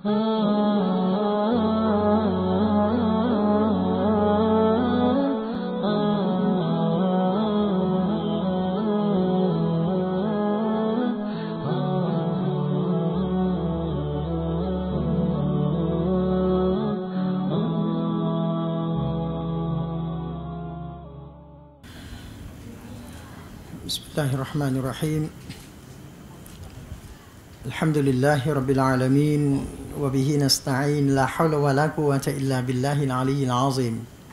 Bismillahirrahmanirrahim. Alhamdulillahirabbil alamin wa bihi nasta'in la haula wa la quwwata illa billahil aliyyil azim.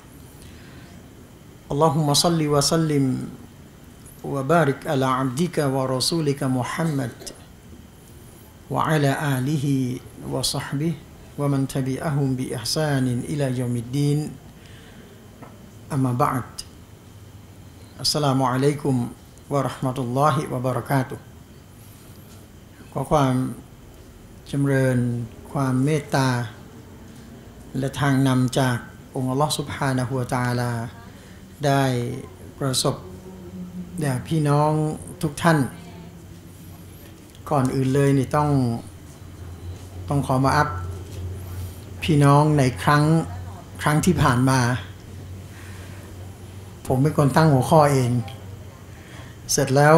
Allahumma salli wa sallim wa barik ala 'abdika wa rasulika Muhammad wa ala alihi wa sahbihi wa man tabi'ahum bi ihsanin ila yaumiddin. Amma ba'd. Assalamualaikumวะเราะห์มะตุลลอฮิวะบะเราะกาตุฮ์ขอความจำเริญความเมตตาและทางนำจากองค์อัลลอฮฺซุบฮานะฮูวะตะอาลาได้ประสบแด่พี่น้องทุกท่านก่อนอื่นเลยนี่ต้องขอมาอัพพี่น้องในครั้งที่ผ่านมาผมเป็นคนตั้งหัวข้อเองเสร็จแล้ว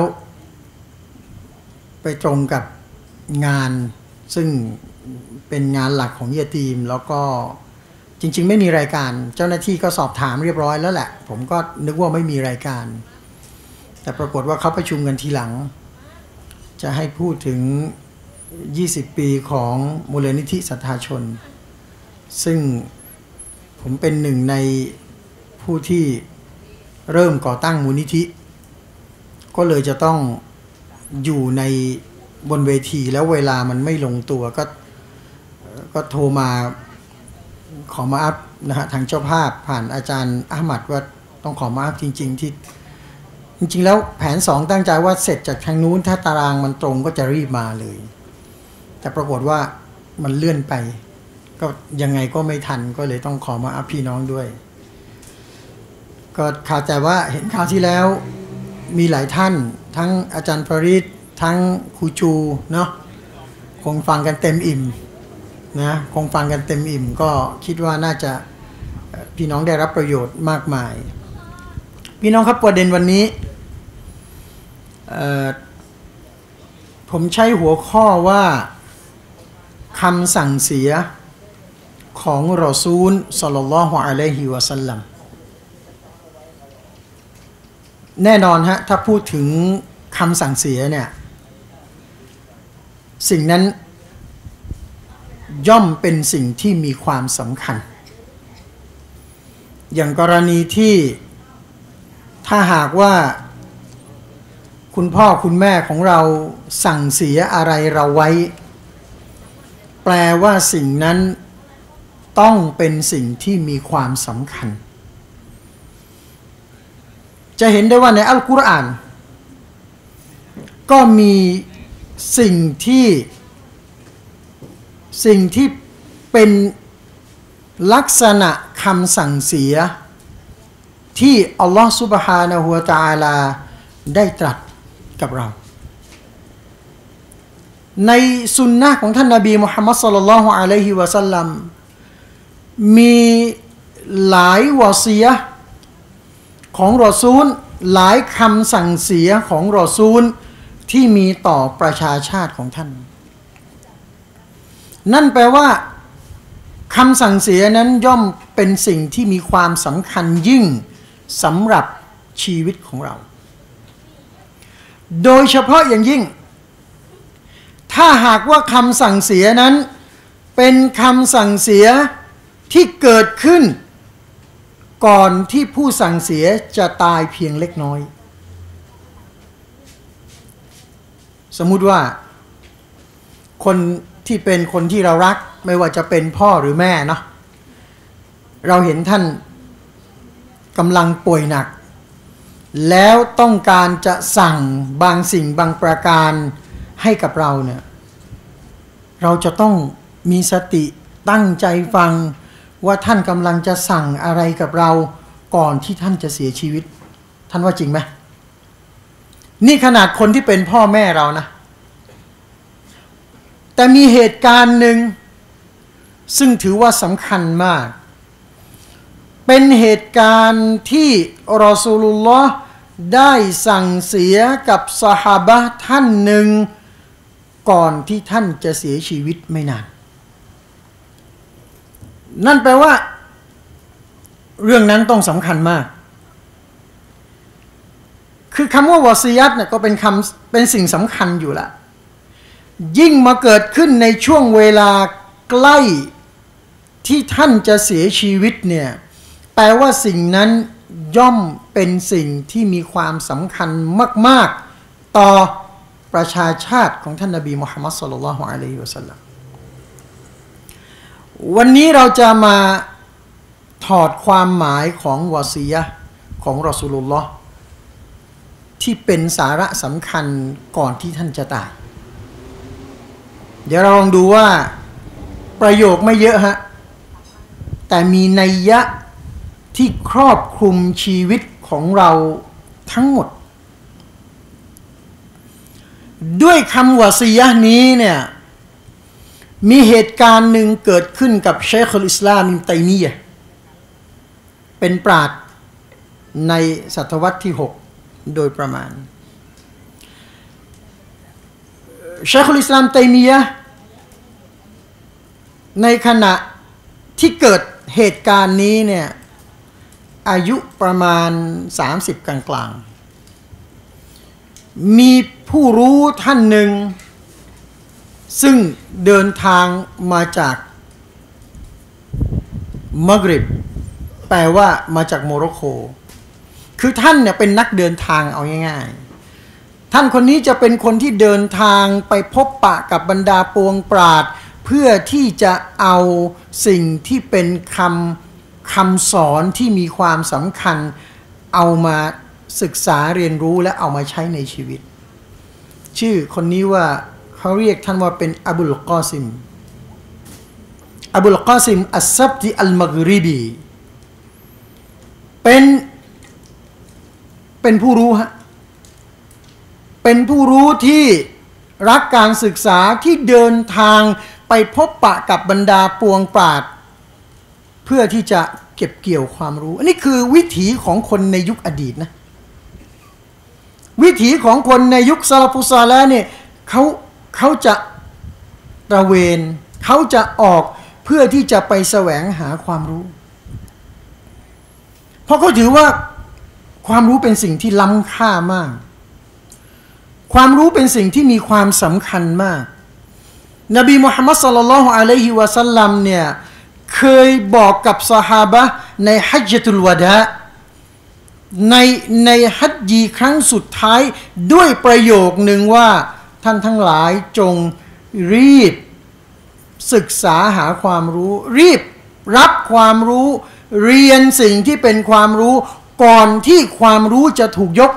ไปตรงกับงานซึ่งเป็นงานหลักของยะตีมแล้วก็จริงๆไม่มีรายการเจ้าหน้าที่ก็สอบถามเรียบร้อยแล้วแหละผมก็นึกว่าไม่มีรายการแต่ปรากฏว่าเขาประชุมกันทีหลังจะให้พูดถึง20 ปีของมูลนิธิศรัทธาชนซึ่งผมเป็นหนึ่งในผู้ที่เริ่มก่อตั้งมูลนิธิก็เลยจะต้องอยู่ในบนเวทีแล้วเวลามันไม่ลงตัวก็โทรมาขอมาอัพนะฮะทางเจ้าภาพผ่านอาจารย์อะห์มัดว่าต้องขอมาอัพจริงๆแล้วแผน2ตั้งใจว่าเสร็จจากทางนู้นถ้าตารางมันตรงก็จะรีบมาเลยแต่ปรากฏว่ามันเลื่อนไปก็ยังไงก็ไม่ทันก็เลยต้องขอมาอัพพี่น้องด้วยก็ข่าวแต่ว่าเห็นข่าวที่แล้วมีหลายท่านทั้งอาจารย์ฟาริดทั้งครูจูเนาะคงฟังกันเต็มอิ่มนะคงฟังกันเต็มอิ่มก็คิดว่าน่าจะพี่น้องได้รับประโยชน์มากมายพี่น้องครับประเด็นวันนี้ผมใช้หัวข้อว่าคำสั่งเสียของรอซูลศ็อลลัลลอฮุอะลัยฮิวะซัลลัมแน่นอนฮะถ้าพูดถึงคำสั่งเสียเนี่ยสิ่งนั้นย่อมเป็นสิ่งที่มีความสำคัญอย่างกรณีที่ถ้าหากว่าคุณพ่อคุณแม่ของเราสั่งเสียอะไรเราไว้แปลว่าสิ่งนั้นต้องเป็นสิ่งที่มีความสำคัญจะเห็นได้ว่าในอัลกุรอานก็มีสิ่งที่เป็นลักษณะคำสั่งเสียที่อัลลอฮฺซุบฮานะฮูวะตะอาลาได้ตรัสกับเราในสุนนะของท่านนบีมุฮัมมัดศ็อลลัลลอฮุอะลัยฮิวะซัลลัมมีหลายวะซียะห์ของรอซูลหลายคำสั่งเสียของรอซูลที่มีต่อประชาชาติของท่านนั่นแปลว่าคำสั่งเสียนั้นย่อมเป็นสิ่งที่มีความสำคัญยิ่งสำหรับชีวิตของเราโดยเฉพาะอย่างยิ่งถ้าหากว่าคำสั่งเสียนั้นเป็นคำสั่งเสียที่เกิดขึ้นก่อนที่ผู้สั่งเสียจะตายเพียงเล็กน้อยสมมุติว่าคนที่เป็นคนที่เรารักไม่ว่าจะเป็นพ่อหรือแม่เนาะเราเห็นท่านกำลังป่วยหนักแล้วต้องการจะสั่งบางสิ่งบางประการให้กับเราเนี่ยเราจะต้องมีสติตั้งใจฟังว่าท่านกำลังจะสั่งอะไรกับเราก่อนที่ท่านจะเสียชีวิตท่านว่าจริงไหมนี่ขนาดคนที่เป็นพ่อแม่เรานะแต่มีเหตุการณ์หนึ่งซึ่งถือว่าสำคัญมากเป็นเหตุการณ์ที่รอซูลุลลอฮ์ได้สั่งเสียกับซอฮาบะห์ท่านหนึ่งก่อนที่ท่านจะเสียชีวิตไม่นานนั่นแปลว่าเรื่องนั้นต้องสำคัญมากคือคำว่าวอซียัตเนี่ยก็เป็นสิ่งสำคัญอยู่ละยิ่งมาเกิดขึ้นในช่วงเวลาใกล้ที่ท่านจะเสียชีวิตเนี่ยแปลว่าสิ่งนั้นย่อมเป็นสิ่งที่มีความสำคัญมากๆต่อประชาชาติของท่านนบีมุฮัมมัดศ็อลลัลลอฮุอะลัยฮิวะซัลลัมวันนี้เราจะมาถอดความหมายของวอซียะห์ของรอซูลุลลอฮ์ที่เป็นสาระสำคัญก่อนที่ท่านจะตายเดี๋ยวเราลองดูว่าประโยคไม่เยอะฮะแต่มีนัยยะที่ครอบคลุมชีวิตของเราทั้งหมดด้วยคำวะซียะห์นี้เนี่ยมีเหตุการณ์หนึ่งเกิดขึ้นกับชัยคุลอิสลามอิบนุตัยมียะห์เป็นปราชญ์ในศตวรรษที่6โดยประมาณชัยคุลอิสลามตัยมียะห์ในขณะที่เกิดเหตุการณ์นี้เนี่ยอายุประมาณ30กลางๆมีผู้รู้ท่านหนึ่งซึ่งเดินทางมาจากมะกริบแปลว่ามาจากโมร็อกโกคือท่านเนี่ยเป็นนักเดินทางเอาง่ายๆท่านคนนี้จะเป็นคนที่เดินทางไปพบปะกับบรรดาปวงปราชญ์เพื่อที่จะเอาสิ่งที่เป็นคำสอนที่มีความสำคัญเอามาศึกษาเรียนรู้และเอามาใช้ในชีวิตชื่อคนนี้ว่าเขาเรียกท่านว่าเป็นอบุลกอซิมอัสซับติอัลมักริบีเป็นผู้รู้ฮะเป็นผู้รู้ที่รักการศึกษาที่เดินทางไปพบปะกับบรรดาปวงปราชญ์เพื่อที่จะเก็บเกี่ยวความรู้อันนี้คือวิถีของคนในยุคอดีตนะวิถีของคนในยุคซาลาฟุซาลาเนี่ยเขาจะตระเวนเขาจะออกเพื่อที่จะไปแสวงหาความรู้เพราะเขาถือว่าความรู้เป็นสิ่งที่ล้ำค่ามากความรู้เป็นสิ่งที่มีความสำคัญมากนบีมุฮัมมัดศ็อลลัลลอฮุอะลัยฮิวะซัลลัมเนี่ยเคยบอกกับซอฮาบะห์ในฮัจญะตุลวะดาในฮัจญีครั้งสุดท้ายด้วยประโยคหนึ่งว่าท่านทั้งหลายจงรีบศึกษาหาความรู้รีบรับความรู้เรียนสิ่งที่เป็นความรู้ก่อนที่ความรู้จะถูกยก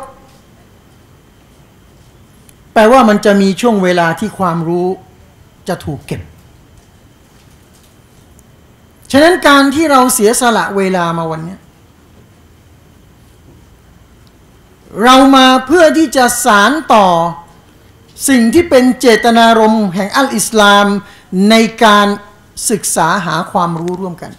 แปลว่ามันจะมีช่วงเวลาที่ความรู้จะถูกเก็บฉะนั้นการที่เราเสียสละเวลามาวันนี้เรามาเพื่อที่จะสานต่อสิ่งที่เป็นเจตนารมณ์แห่งอัลอิสลามในการศึกษาหาความรู้ร่วมกัน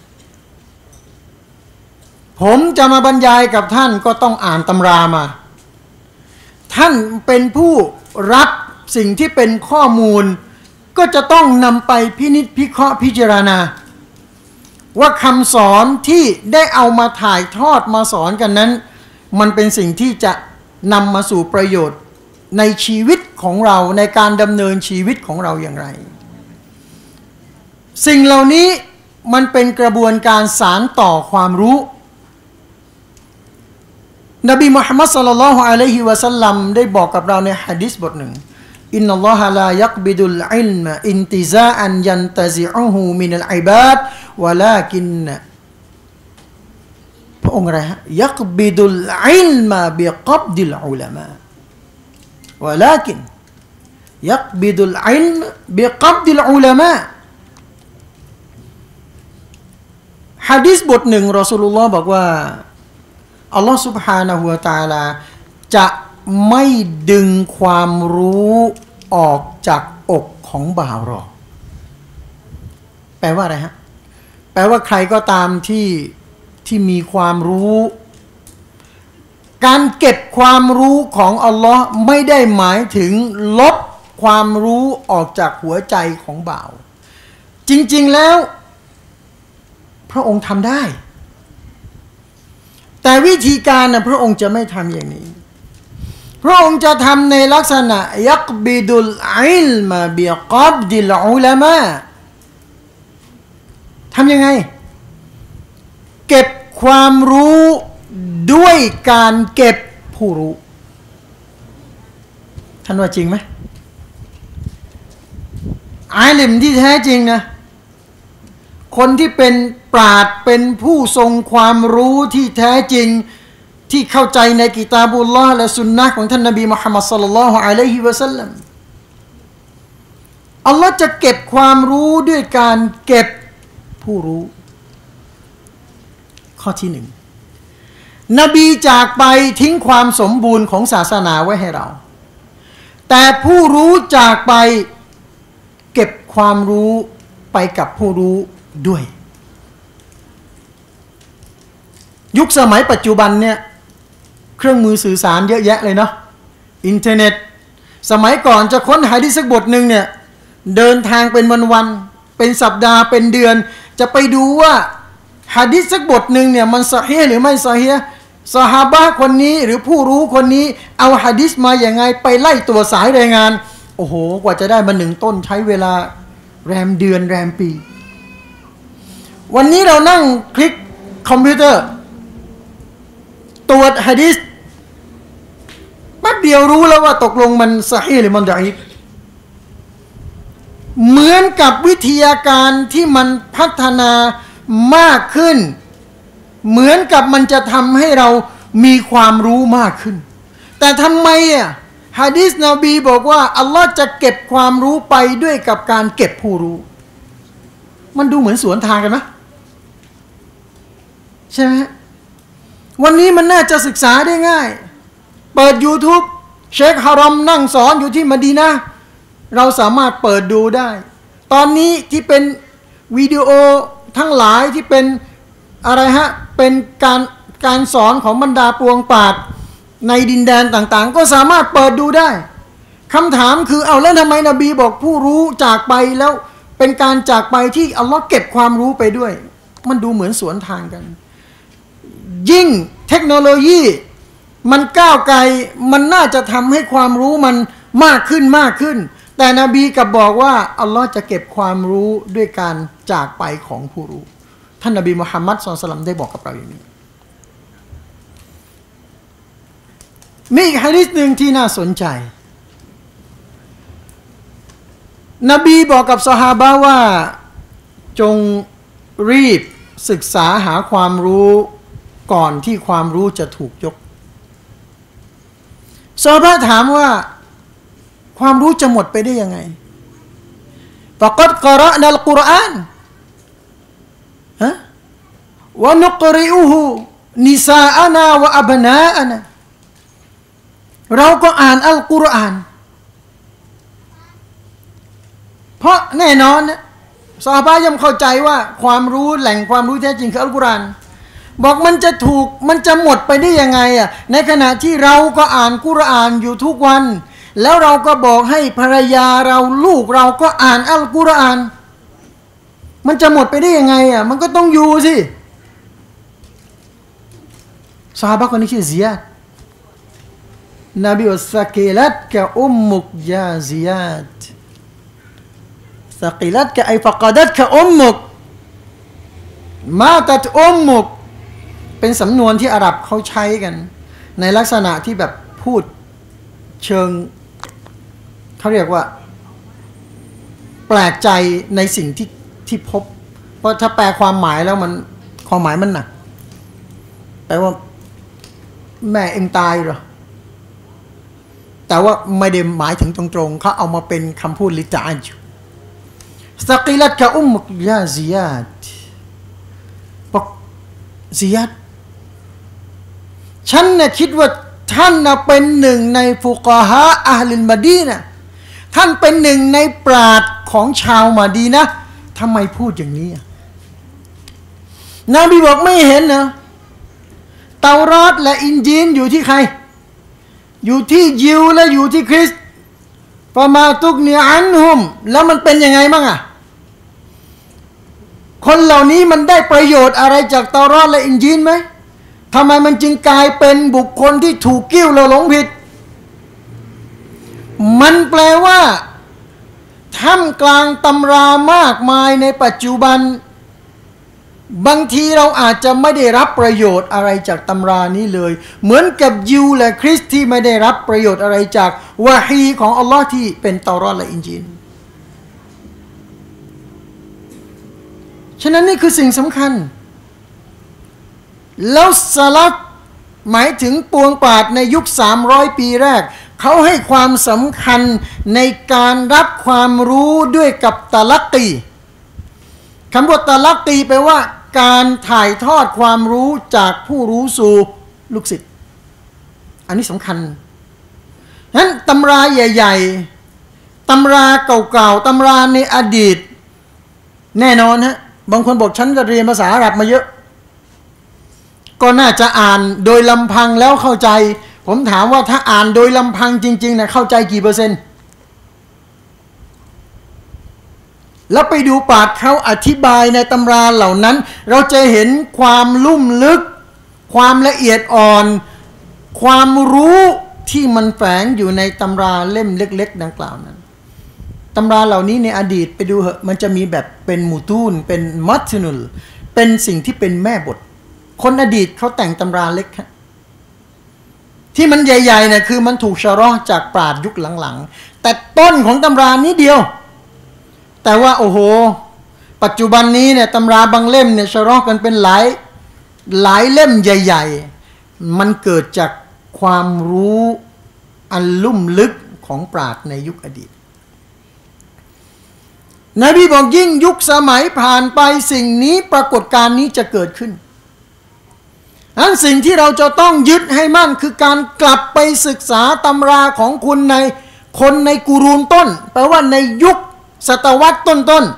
ผมจะมาบรรยายกับท่านก็ต้องอ่านตำรามาท่านเป็นผู้รับสิ่งที่เป็นข้อมูลก็จะต้องนำไปพินิจพิเคราะห์พิจารณาว่าคำสอนที่ได้เอามาถ่ายทอดมาสอนกันนั้นมันเป็นสิ่งที่จะนำมาสู่ประโยชน์ในชีวิตของเราในการดำเนินชีวิตของเราอย่างไรสิ่งเหล่านี้มันเป็นกระบวนการสานต่อความรู้นบีมุฮัมมัดศ็อลลัลลอฮุอะลัยฮิวะซัลลัมได้บอกกับเราในหะดีษบทหนึ่งอินนัลลอฮะลายักบิดุลอิลมะอินติซาอันยันตะซิอุฮูมินัลอิบาดวะลากินพระองค์อะไรฮะยักบิดุลอิลมะบิกับดิลอุลามะวะลากินยักบิดุลอิลมะบิกับดิลอุลามะหะดีษบทหนึ่งรอซูลุลลอฮ์บอกว่าอัลลอฮฺ سبحانه และ تعالى จะไม่ดึงความรู้ออกจากอกของบ่าวหรอกแปลว่าอะไรฮะแปลว่าใครก็ตามที่มีความรู้การเก็บความรู้ของอัลลอฮ์ไม่ได้หมายถึงลบความรู้ออกจากหัวใจของบ่าวจริงๆแล้วพระองค์ทำได้แต่วิธีการนะพระองค์จะไม่ทำอย่างนี้พระองค์จะทำในลักษณะยักบิดุลอิลมาบิกับดิลอุลามะทำยังไงเก็บความรู้ด้วยการเก็บผู้รู้ท่านว่าจริงไหมอาลิมที่แท้จริงนะคนที่เป็นปราชญ์เป็นผู้ทรงความรู้ที่แท้จริงที่เข้าใจในกิตาบุลลอฮ์และสุนนะของท่านนบีมุฮัมมัดศ็อลลัลลอฮุอะลัยฮิวะซัลลัมอัลลอฮ์จะเก็บความรู้ด้วยการเก็บผู้รู้ข้อที่หนึ่งนบีจากไปทิ้งความสมบูรณ์ของศาสนาไว้ให้เราแต่ผู้รู้จากไปเก็บความรู้ไปกับผู้รู้ด้วยยุคสมัยปัจจุบันเนี่ยเครื่องมือสื่อสารเยอะแยะเลยเนาะอินเทอร์เน็ตสมัยก่อนจะค้นหาที่สักบทหนึ่งเนี่ยเดินทางเป็นวันๆเป็นสัปดาห์เป็นเดือนจะไปดูว่าหะดีษสักบทหนึ่งเนี่ยมันซอฮีหรือไม่ซอฮีซอฮาบะห์คนนี้หรือผู้รู้คนนี้เอาหะดีษมาอย่างไงไปไล่ตัวสายรายงานโอ้โหกว่าจะได้มาหนึ่งต้นใช้เวลาแรมเดือนแรมปีวันนี้เรานั่งคลิกคอมพิวเตอร์ตรวจหะดีษแป๊บเดียวรู้แล้วว่าตกลงมันซอฮีหรือมันดออีฟเหมือนกับวิทยาการที่มันพัฒนามากขึ้นเหมือนกับมันจะทำให้เรามีความรู้มากขึ้นแต่ทำไมหะดีษนบีบอกว่าอัลลอฮ์จะเก็บความรู้ไปด้วยกับการเก็บผู้รู้มันดูเหมือนสวนทางกันไหมใช่ไหมวันนี้มันน่าจะศึกษาได้ง่ายเปิด YouTube เชคฮารอมนั่งสอนอยู่ที่มะดีนะห์เราสามารถเปิดดูได้ตอนนี้ที่เป็นวิดีโอทั้งหลายที่เป็นอะไรฮะเป็นการสอนของบรรดาปวงปราชญ์ในดินแดนต่างๆก็สามารถเปิดดูได้คำถามคือเอาแล้วทำไมนบีบอกผู้รู้จากไปแล้วเป็นการจากไปที่อัลลอฮ์เก็บความรู้ไปด้วยมันดูเหมือนสวนทางกันยิ่งเทคโนโลยีมันก้าวไกลมันน่าจะทำให้ความรู้มันมากขึ้นแต่นบีกลับบอกว่าอัลลอฮ์จะเก็บความรู้ด้วยการจากไปของผู้รู้ท่านนบีมุฮัมมัดศ็อลลัลลอฮุอะลัยฮิวะซัลลัมได้บอกกับเราอย่างนี้มีอีกหะดีษหนึ่งที่น่าสนใจนบีบอกกับซอฮาบะห์ว่าจงรีบศึกษาหาความรู้ก่อนที่ความรู้จะถูกยกซอฮาบะห์ถามว่าความรู้จะหมดไปได้ยังไงฟะกัดกะเราะนัลกุรอานวะนุกริอุฮุนิซาอะนาและอับนาอะนาเราก็อ่านอัลกุรอานเพราะแน่นอนนะซอฮาบะห์ย่อมเข้าใจว่าความรู้แหล่งความรู้แท้จริงคืออัลกุรอานบอกมันจะหมดไปได้ยังไงในขณะที่เราก็อ่านกุรอานอยู่ทุกวันแล้วเราก็บอกให้ภรรยาเราลูกเราก็อ่านอัลกุรอานมันจะหมดไปได้ยังไงมันก็ต้องอยู่สิซอฮาบะห์คนนี้ชื่อซิยาดนบีว่าสกิลัตกะอุมมุกยาซิยาดสกิลัตกะไอฟะกดัตกะอุมมุกมาตัดอุมมุกเป็นสำนวนที่อาหรับเขาใช้กันในลักษณะที่แบบพูดเชิงเขาเรียกว่าแปลกใจในสิ่งที่พบเพราะถ้าแปลความหมายแล้วมันความหมายมันหนักแปลว่าแม่เอ็งตายเหรอแต่ว่าไม่ได้หมายถึงตรงๆเขาเอามาเป็นคำพูดลิตาอัจสกิลัตกะอุมมุกยาซิยาดบอกซิยาดฉันน่ะคิดว่าท่านน่ะเป็นหนึ่งในฟุกะฮะอะห์ลิลมะดีนะห์ท่านเป็นหนึ่งในปราชญ์ของชาวมะดีนะห์ทำไมพูดอย่างนี้นบีบอกไม่เห็นนะเตารอดและอินจีลอยู่ที่ใครอยู่ที่ยิวและอยู่ที่คริสต์ฟามาตุกเนียอันฮุมแล้วมันเป็นยังไงบ้างอะคนเหล่านี้มันได้ประโยชน์อะไรจากเตารอดและอินจีลไหมทำไมมันจึงกลายเป็นบุคคลที่ถูกกิ้วและหลงผิดมันแปลว่าท่ามกลางตำรามากมายในปัจจุบันบางทีเราอาจจะไม่ได้รับประโยชน์อะไรจากตำรานี้เลยเหมือนกับยิวและคริสต์ที่ไม่ได้รับประโยชน์อะไรจากวะฮีของอัลลอฮ์ที่เป็นเตารอดและอินจีลฉะนั้นนี่คือสิ่งสำคัญแล้วสลัฟหมายถึงปวงปราชญ์ในยุค300ปีแรกเขาให้ความสำคัญในการรับความรู้ด้วยกับตะลักกีคำว่าตะลักกีแปลว่าการถ่ายทอดความรู้จากผู้รู้สู่ลูกศิษย์อันนี้สำคัญนั้นตำราใหญ่ๆตำราเก่าๆตำราในอดีตแน่นอนฮะบางคนบอกฉันก็เรียนภาษาอาหรับมาเยอะก็น่าจะอ่านโดยลำพังแล้วเข้าใจผมถามว่าถ้าอ่านโดยลำพังจริงๆนะเข้าใจกี่เปอร์เซ็นต์แล้วไปดูปราชญ์เขาอธิบายในตำราเหล่านั้นเราจะเห็นความลุ่มลึกความละเอียดอ่อนความรู้ที่มันแฝงอยู่ในตำราเล่มเล็กๆดังกล่าวนั้นตำราเหล่านี้ในอดีตไปดูเหอะมันจะมีแบบเป็นมูตูนเป็นมัตนุลเป็นสิ่งที่เป็นแม่บทคนอดีตเขาแต่งตำราเล็กที่มันใหญ่ๆเนี่ยคือมันถูกชะรอจากปราชญ์ยุคหลังๆแต่ต้นของตำรานี้เดียวแต่ว่าโอ้โหปัจจุบันนี้เนี่ยตำราบางเล่มเนี่ยชะรอกันเป็นหลายเล่มใหญ่ๆมันเกิดจากความรู้อันลุ่มลึกของปราชญ์ในยุคอดีตนบีบอกยิ่งยุคสมัยผ่านไปสิ่งนี้ปรากฏการณ์นี้จะเกิดขึ้นอันสิ่งที่เราจะต้องยึดให้มั่นคือการกลับไปศึกษาตำราของคุณในคนในกุรูนต้นแปลว่าในยุคศตวรรษต้น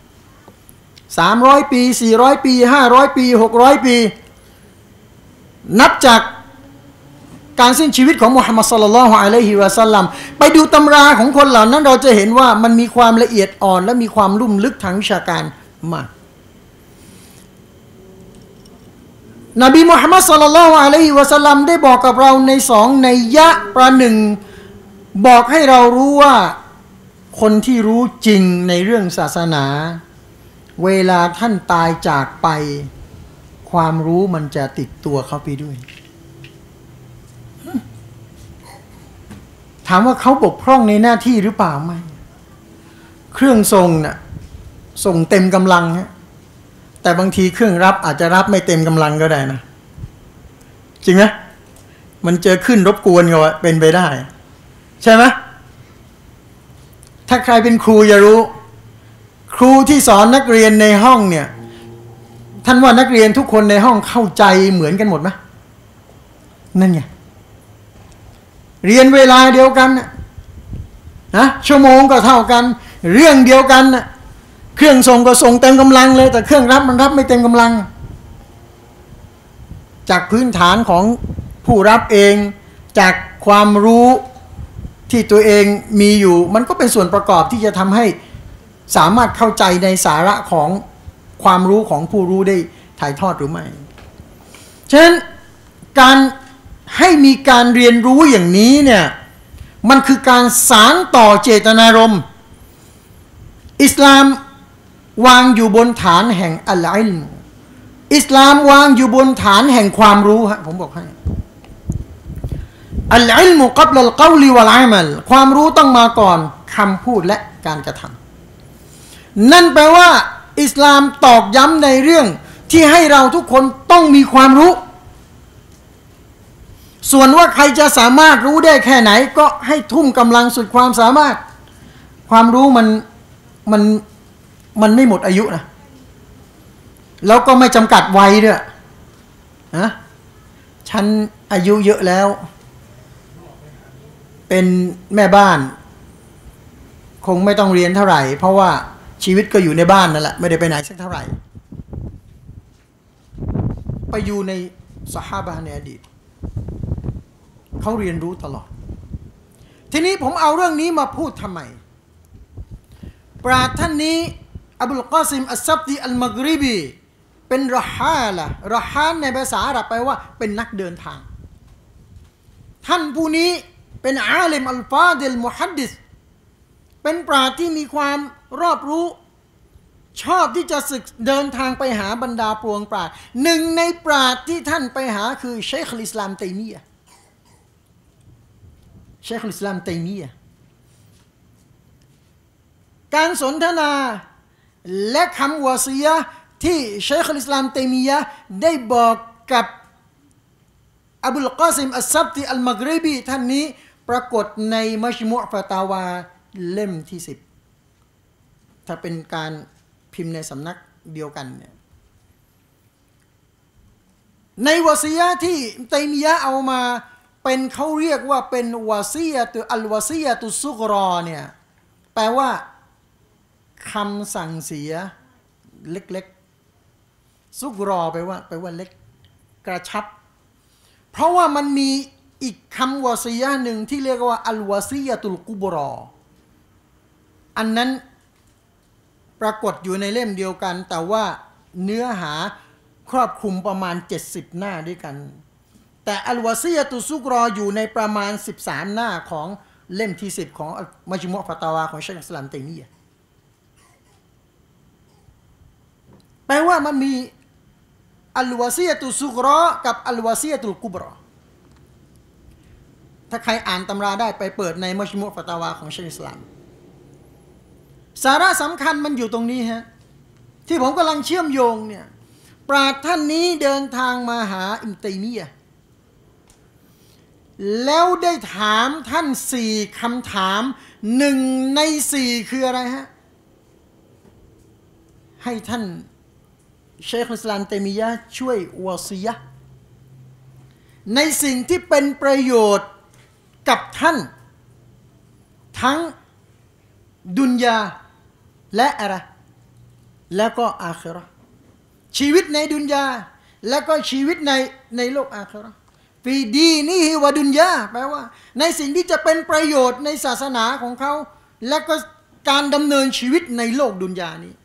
300 ปี400 ปี500 ปี600 ปีนับจากการสิ้นชีวิตของมุฮัมมัดศ็อลลัลลอฮุอะลัยฮิวะซัลลัมไปดูตำราของคนเหล่านั้นเราจะเห็นว่ามันมีความละเอียดอ่อนและมีความลุ่มลึกทางวิชาการมากนบีมุฮัมมัดศ็อลลัลลอฮุอะลัยฮิวะซัลลัมได้บอกกับเราใน2 นัยยะประหนึ่งบอกให้เรารู้ว่าคนที่รู้จริงในเรื่องศาสนาเวลาท่านตายจากไปความรู้มันจะติดตัวเขาไปด้วยถามว่าเขาบกพร่องในหน้าที่หรือเปล่าไม่เครื่องทรงน่ะส่งเต็มกำลังฮะแต่บางทีเครื่องรับอาจจะรับไม่เต็มกำลังก็ได้นะจริงไหมมันเจอขึ้นรบกวนก็เป็นไปได้ใช่ไหมถ้าใครเป็นครูจะรู้ครูที่สอนนักเรียนในห้องเนี่ยท่านว่านักเรียนทุกคนในห้องเข้าใจเหมือนกันหมดไหมนั่นไงเรียนเวลาเดียวกันนะชั่วโมงก็เท่ากันเรื่องเดียวกันนะเครื่องส่งก็ส่งเต็มกำลังเลยแต่เครื่องรับมันรับไม่เต็มกำลังจากพื้นฐานของผู้รับเองจากความรู้ที่ตัวเองมีอยู่มันก็เป็นส่วนประกอบที่จะทำให้สามารถเข้าใจในสาระของความรู้ของผู้รู้ได้ถ่ายทอดหรือไม่ฉะนั้นการให้มีการเรียนรู้อย่างนี้เนี่ยมันคือการสานต่อเจตนารมณ์อิสลามวางอยู่บนฐานแห่งอัลอิลม์อิสลามวางอยู่บนฐานแห่งความรู้ฮะผมบอกให้อัลอิลมุกับลัลกอลิวัลอามัลความรู้ต้องมาก่อนคำพูดและการกระทำนั่นแปลว่าอิสลามตอกย้ำในเรื่องที่ให้เราทุกคนต้องมีความรู้ส่วนว่าใครจะสามารถรู้ได้แค่ไหนก็ให้ทุ่มกำลังสุดความสามารถความรู้มันไม่หมดอายุนะแล้วก็ไม่จำกัดวัยด้วยนะฉันอายุเยอะแล้วเป็นแม่บ้านคงไม่ต้องเรียนเท่าไหร่เพราะว่าชีวิตก็อยู่ในบ้านนั่นแหละไม่ได้ไปไหนสักเท่าไหร่ไปอยู่ในซอฮาบะห์ในอดีตเขาเรียนรู้ตลอดทีนี้ผมเอาเรื่องนี้มาพูดทำไมปราชญ์ท่านนี้อับุลกอซิมอัสซับดีอัลมักริบีเป็นรหาละรหานในภาษาอาหรับแปลว่าเป็นนักเดินทางท่านผู้นี้เป็นอาลิมอัลฟาดิลมุฮัดดิษเป็นปราชญ์ที่มีความรอบรู้ชอบที่จะศึกเดินทางไปหาบรรดาปวงปราชญ์หนึ่งในปราชญ์ที่ท่านไปหาคือเชคอิสลามตัยมียะห์เชคอิสลามตัยมียะห์การสนทนาและคำวะซียะห์ที่เชคอิสลามตัยมียะห์ได้บอกกับอับุลกอซิมอัสซับตีอัลมักริบีท่านนี้ปรากฏในมัจมุอ์ฟะตาวาเล่มที่10ถ้าเป็นการพิมพ์ในสำนักเดียวกันเนี่ยในวะซียะห์ที่ตัยมียะห์เอามาเป็นเขาเรียกว่าเป็นวะซียะตุอัลวะซียะตุซุกรอเนี่ยแปลว่าคำสั่งเสียเล็กๆซุกรอแปลว่าเล็กกระชับเพราะว่ามันมีอีกคำวะซียะห์หนึ่งที่เรียกว่าอัลวะซียะตุลกุบรออันนั้นปรากฏอยู่ในเล่มเดียวกันแต่ว่าเนื้อหาครอบคลุมประมาณ70หน้าด้วยกันแต่อัลวะซียะตุซุกรออยู่ในประมาณ13หน้าของเล่มที่10ของมัจมุอ์ฟะตาวาของเชคอิสลามตัยมียะห์แปลว่ามันมีอัลวะซียะตุซุกรอกับอัลวะซียะตุลกุบรอถ้าใครอ่านตำราได้ไปเปิดในมัจมุอ์ฟะตาวาของเชคอิสลามสาระสำคัญมันอยู่ตรงนี้ฮะที่ผมกำลังเชื่อมโยงเนี่ยปราชญ์ท่านนี้เดินทางมาหาอิบนุตัยมียะห์แล้วได้ถามท่าน4คำถาม1ใน4คืออะไรฮะให้ท่านเชคอิสลามตัยมียะห์ช่วยวะซียะห์ในสิ่งที่เป็นประโยชน์กับท่านทั้งดุนยาและอะไรแล้วก็อาคิเราะห์ชีวิตในดุนยาแล้วก็ชีวิตในโลกอาคิเราะห์ฟีดีนีฮิวะดุนยาแปลว่าในสิ่งที่จะเป็นประโยชน์ในศาสนาของเขาและก็การดำเนินชีวิตในโลกดุนยานี้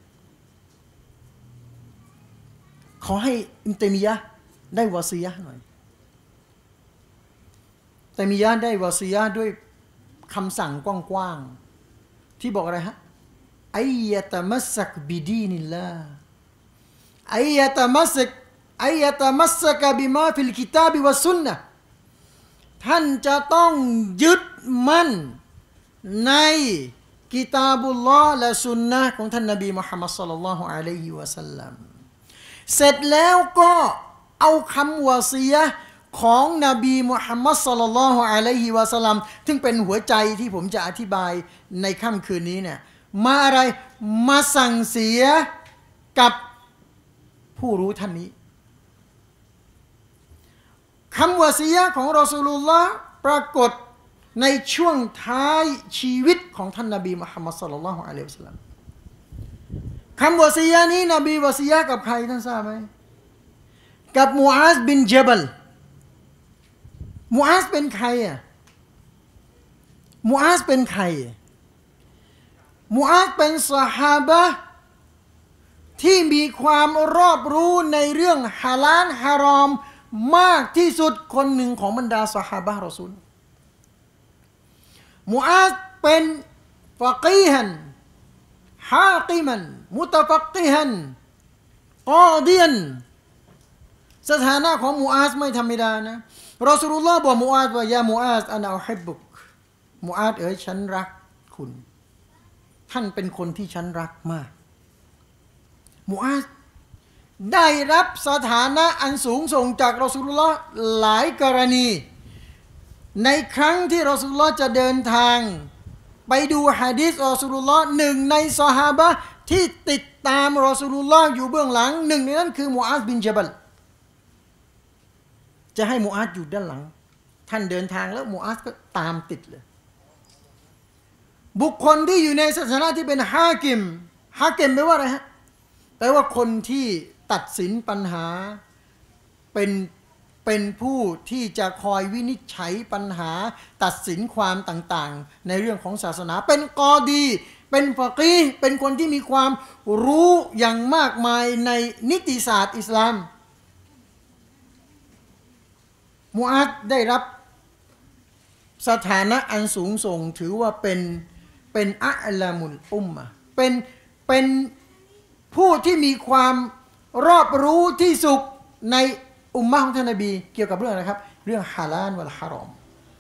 ขอให้อิบนุตัยมียะห์ได้วะซียะห์หน่อยตัยมียะห์ได้วะซียะห์ด้วยคำสั่งกว้างๆที่บอกอะไรฮะอัยยะตะมัสซักบิดีนิลลาห์อัยยะตะมัสซักบิมาฟิลกิตาบิวะซุนนะห์ท่านจะต้องยึดมั่นในกิตาบุลลอฮ์และสุนนะห์ของท่านนบีมุฮัมมัดศ็อลลัลลอฮุอะลัยฮิวะซัลลัมเสร็จแล้วก็เอาคำวะซียะห์ของนบีมุฮัมมัดศ็อลลัลลอฮุอะลัยฮิวะซัลลัมซึ่งเป็นหัวใจที่ผมจะอธิบายในค่ำคืนนี้เนี่ยมาอะไรมาสั่งเสียกับผู้รู้ท่านนี้คำวะซียะห์ของรอซูลุลลอฮ์ปรากฏในช่วงท้ายชีวิตของท่านนบีมุฮัมมัดศ็อลลัลลอฮุอะลัยฮิวะซัลลัมคำวะซียะห์นี้นบีวะซียะห์กับใครท่านทราบไหมกับมูอาซบินญะบัลมูอาซเป็นใครอ่ะมูอาซเป็นใครมูอาซเป็นซอฮาบะห์ที่มีความรอบรู้ในเรื่องฮาลาลฮารอมมากที่สุดคนหนึ่งของบรรดาซอฮาบะห์รอซูลมูอาซเป็นฟะกีฮันฮากิมันมุตะฟักกิฮันกอฎียันสถานะของมูอาซไม่ธรรมดานะรอซูลุลลอฮ์บอกมูอาซว่ายามูอาซอะนาอุฮิบบุกมูอาซเอ๋ยฉันรักคุณท่านเป็นคนที่ฉันรักมากมูอาซได้รับสถานะอันสูงส่งจากรอซูลุลลอฮ์หลายกรณีในครั้งที่รอซูลุลลอฮ์จะเดินทางไปดูหะดีษรอซูลุลลอฮ์หนึ่งในซอฮาบะห์ที่ติดตามรอซูลุลลอฮ์อยู่เบื้องหลังหนึ่งในนั้นคือมูอาซบินญะบัลจะให้มูอาซอยู่ด้านหลังท่านเดินทางแล้วมูอาซก็ตามติดเลยบุคคลที่อยู่ในศาสนาที่เป็นฮากิมแปลว่าอะไรฮะแปลว่าคนที่ตัดสินปัญหาเป็นเป็นผู้ที่จะคอยวินิจฉัยปัญหาตัดสินความต่างๆในเรื่องของศาสนาเป็นกอดีเป็นฟะกีฮ์เป็นคนที่มีความรู้อย่างมากมายในนิติศาสตร์อิสลามมุอาซได้รับสถานะอันสูงส่งถือว่าเป็นอัลามุลอุมมะเป็นผู้ที่มีความรอบรู้ที่สุดในอุมมะของท่านนบีเกี่ยวกับเรื่องอะไรครับเรื่องฮาลาลวัลฮารอม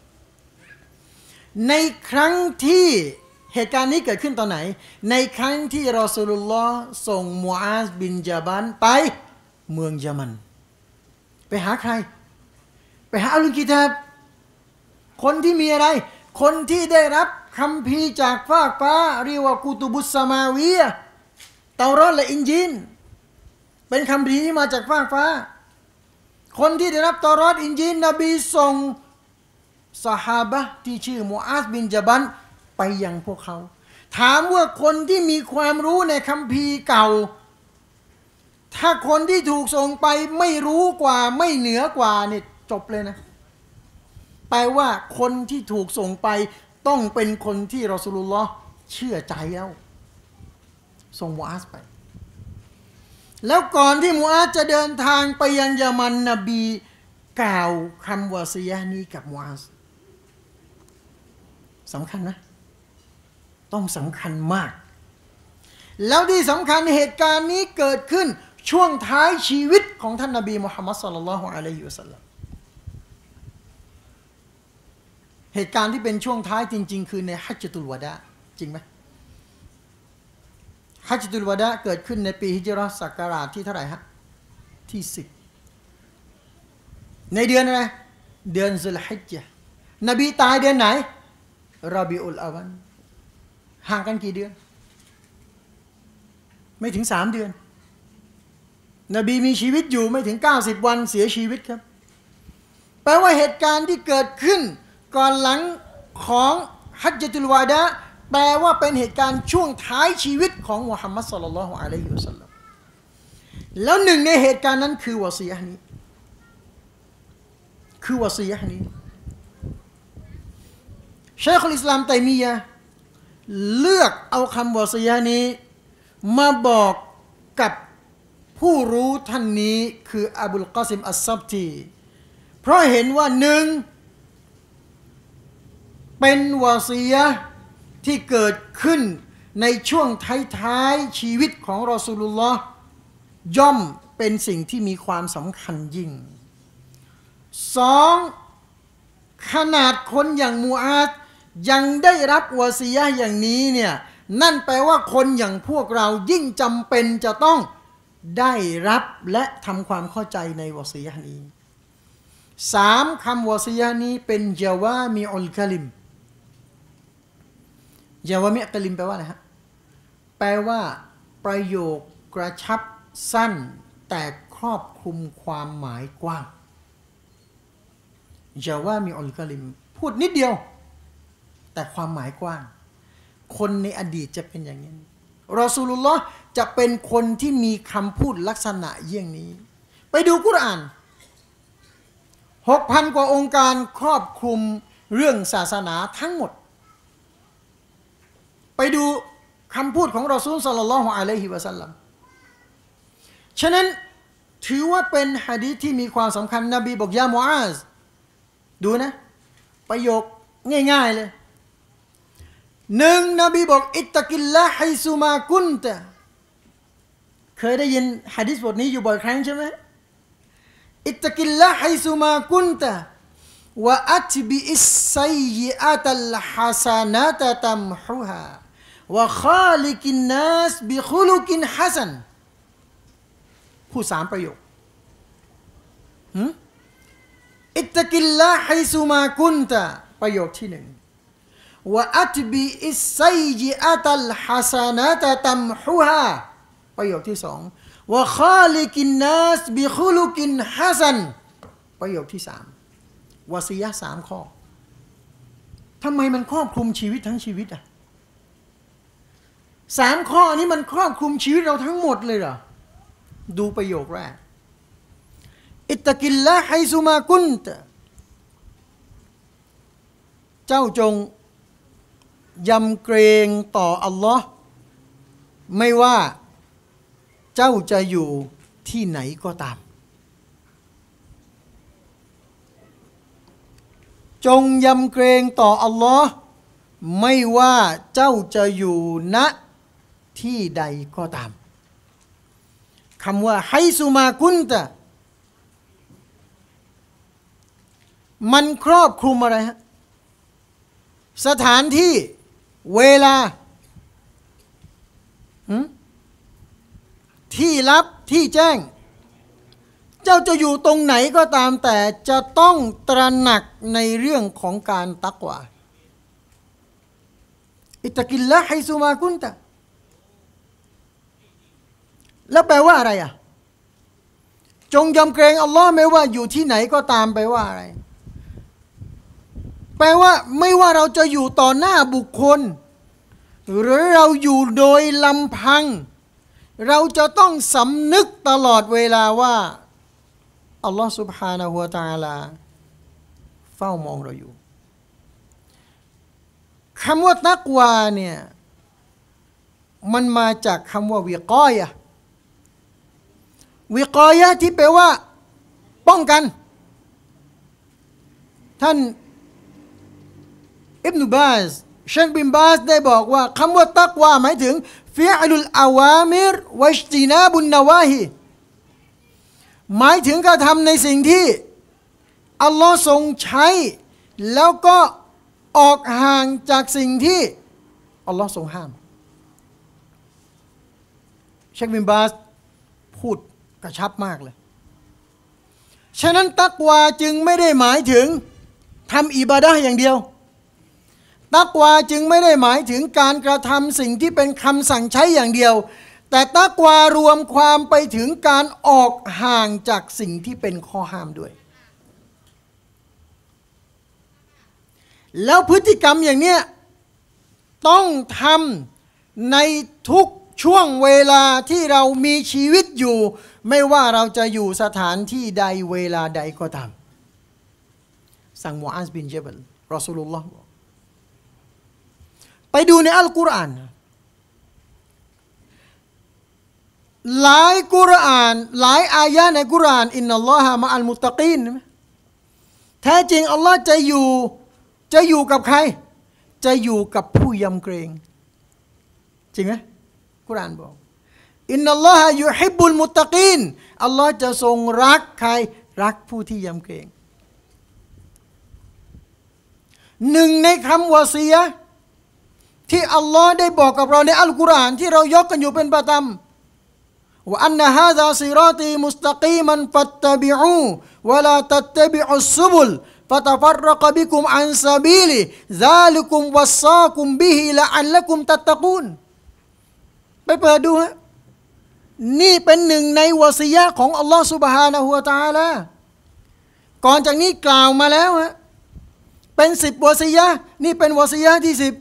ในครั้งที่เหตุการณ์นี้เกิดขึ้นตอนไหนในครั้งที่รอซูลุลลอฮ์ส่งมุอาซบินญะบันไปเมืองยะมันไปหาใครไปหาอัลกิตาบคนที่มีอะไรคนที่ได้รับคัมภีร์จากฟากฟ้าเรียกว่ากุตุบุสสมาวียะห์เตารอดและอินจีลเป็นคัมภีร์ที่มาจากฟากฟ้าคนที่ได้รับเตารอดอินจีลนบีส่งซอฮาบะห์ที่ชื่อมุอาซบินญะบันไปยังพวกเขาถามว่าคนที่มีความรู้ในคัมภีร์เก่าถ้าคนที่ถูกส่งไปไม่รู้กว่าไม่เหนือกว่าเนี่ยจบเลยนะแปลว่าคนที่ถูกส่งไปต้องเป็นคนที่รอซูลุลลอฮ์เชื่อใจแล้วส่งมุอาซไปแล้วก่อนที่มุอาซจะเดินทางไปยังยะมันนบีกล่าวคำวะซียะห์นี้กับมุอาซสำคัญนะต้องสำคัญมากแล้วที่สำคัญเหตุการณ์นี้เกิดขึ้นช่วงท้ายชีวิตของท่านนบีมุฮัมมัดศ็อลลัลลอฮุอะลัยฮิวะซัลลัมเหตุการณ์ที่เป็นช่วงท้ายจริงๆคือในฮัจญะตุลวะดาจริงไหมฮัจญะตุลวะดาเกิดขึ้นในปีฮิจเราะห์ศักราชที่เท่าไหร่ฮะที่10ในเดือนอะไรเดือนซุลฮิจญะห์นบีตายเดือนไหนรอบิอุลอาวัลห่างกันกี่เดือนไม่ถึง3 เดือนนบีมีชีวิตอยู่ไม่ถึง90 วันเสียชีวิตครับแปลว่าเหตุการณ์ที่เกิดขึ้นก่อนหลังของฮัจญะตุลวะดาแปลว่าเป็นเหตุการณ์ช่วงท้ายชีวิตของมุฮัมมัดศ็อลลัลลอฮุอะลัยฮิวะซัลลัมแล้วหนึ่งในเหตุการณ์นั้นคือวะซียะห์นี้คือวะซียะห์นี้ชัยคุลอิสลามตัยมียะห์เลือกเอาคำวะซียะห์นี้มาบอกกับผู้รู้ท่านนี้คืออบุลกอซิมอัสซับตีเพราะเห็นว่าหนึ่งเป็นวะซียะห์ที่เกิดขึ้นในช่วงท้ายๆชีวิตของรอซูลุลลอฮ์ย่อมเป็นสิ่งที่มีความสำคัญยิ่งสองขนาดคนอย่างมูอาซยังได้รับวะซียะห์อย่างนี้เนี่ยนั่นแปลว่าคนอย่างพวกเรายิ่งจำเป็นจะต้องได้รับและทำความเข้าใจในวะซียะห์นี้3คำวะซียะห์นี้เป็นญะวามิอุลกะลิมญะวามิอุลกะลิมแปลว่าอะไรฮะแปลว่าประโยคกระชับสั้นแต่ครอบคลุมความหมายกว้างญะวามิอุลกะลิมพูดนิดเดียวแต่ความหมายกว้างคนในอดีตจะเป็นอย่างนี้รอซูลุลลอฮ์จะเป็นคนที่มีคำพูดลักษณะเยี่ยงนี้ไปดูกุรอาน 6,000 กว่าองค์การครอบคลุมเรื่องศาสนาทั้งหมดไปดูคำพูดของรอซูลศ็อลลัลลอฮุอะลัยฮิวะซัลลัมฉะนั้นถือว่าเป็นหะดีษที่มีความสำคัญนบีบอกยามุอาซดูนะประโยคง่ายๆเลยหนึ่งนบีบอกอิตตะกิลละฮิซุมากุนตะเคยได้ยินหะดีษบทนี้อยู่บ่อยครั้งใช่ไหมอิตตะกิลละฮิซุมากุนตะวะอัตบิอิสซัยยิอะตัลฮะซานะตะตัมฮุฮาวะคาลิกินนัสบิคุลุกินฮะซันพูด3 ประโยคอิตตะกิลละฮิซุมากุนตะประโยคที่1วะอัตบิอิสซัยยิอะตัลฮะซานะตะตัมฮุฮาประโยคที่2วะคาลิกินนัสบิคุลุกินฮะซันประโยคที่3วะซียะห์3 ข้อทำไมมันครอบคลุมชีวิตทั้งชีวิตอ่ะ3 ข้อนี้มันครอบคลุมชีวิตเราทั้งหมดเลยเหรอดูประโยคแรกอิตตะกิลละไฮซุมากุนตะเจ้าจงยำเกรงต่ออัลลอฮ์ไม่ว่าเจ้าจะอยู่ที่ไหนก็ตามจงยำเกรงต่ออัลลอฮ์ไม่ว่าเจ้าจะอยู่ณที่ใดก็ตามคำว่าไฮซุมากุนตะมันครอบคลุมอะไรฮะสถานที่เวลาที่ลับที่แจ้งเจ้าจะอยู่ตรงไหนก็ตามแต่จะต้องตระหนักในเรื่องของการตักวาอิตตะกิลละไฮซุมากุนตะแล้วแปลว่าอะไรอ่ะจงยำเกรงอัลลอฮ์ไม่ว่าอยู่ที่ไหนก็ตามแปลว่าอะไรแปลว่าไม่ว่าเราจะอยู่ต่อหน้าบุคคลหรือเราอยู่โดยลำพังเราจะต้องสำนึกตลอดเวลาว่าอัลลอฮ์ سبحانه และ تعالى เฝ้ามองเราอยู่คำว่าตักวาเนี่ยมันมาจากคำว่าวิกอยะห์วิกอยะห์ที่แปลว่าป้องกันท่านอิบนุบาซเชคบินบาซได้บอกว่าคำว่าตักวาหมายถึงฟิอลุลอาวามิรวะอิจตินาบุนนาวาฮิหมายถึงการทำในสิ่งที่อัลลอฮ์ทรงใช้แล้วก็ออกห่างจากสิ่งที่อัลลอฮ์ทรงห้ามเชคบินบาซพูดกระชับมากเลยฉะนั้นตักวาจึงไม่ได้หมายถึงทำอิบาดะห์อย่างเดียวตักวาจึงไม่ได้หมายถึงการกระทำสิ่งที่เป็นคำสั่งใช้อย่างเดียวแต่ตักวารวมความไปถึงการออกห่างจากสิ่งที่เป็นข้อห้ามด้วยแล้วพฤติกรรมอย่างเนี้ยต้องทำในทุกช่วงเวลาที่เรามีชีวิตอยู่ไม่ว่าเราจะอยู่สถานที่ใดเวลาใดก็ตามสั่งมูอาซบินญะบัลรอซูลุลลอฮ์ไปดูในอัลกุรอานหลายกุรอานหลายอายะในกุรอานอินนัลลอฮะมะอัลมุตตะกีนแท้จริงอัลลอฮ์จะอยู่กับใครจะอยู่กับผู้ยำเกรงจริงไหมกุรอานบอกอินนัลลอฮะยุฮิบบุลมุตตะกีนอัลลอฮ์จะทรงรักใครรักผู้ที่ยำเกรงหนึ่งในคำวะซียะห์ที่อัลลอฮ์ได้บอกกับเราในอัลกุรอานที่เรายกกันอยู่เป็นประจำว่าอันนะฮาซาซิรอตีมุสตะกีมันฟัตตะบิอูวะลาตัตตะบิอุสซุบุลฟะตะฟัรรกบิกุมอันซะบีลิซาลิกุมวัสซากุมบิฮิละอัลละกุมตัตตะกูนไปเปิดดูฮะนี่เป็นหนึ่งในวะซียะห์ของอัลลอฮ์ซุบฮานะฮูวะตะอาลาก่อนจากนี้กล่าวมาแล้วฮะเป็น10วะซียะห์นี่เป็นวะซียะห์ที่10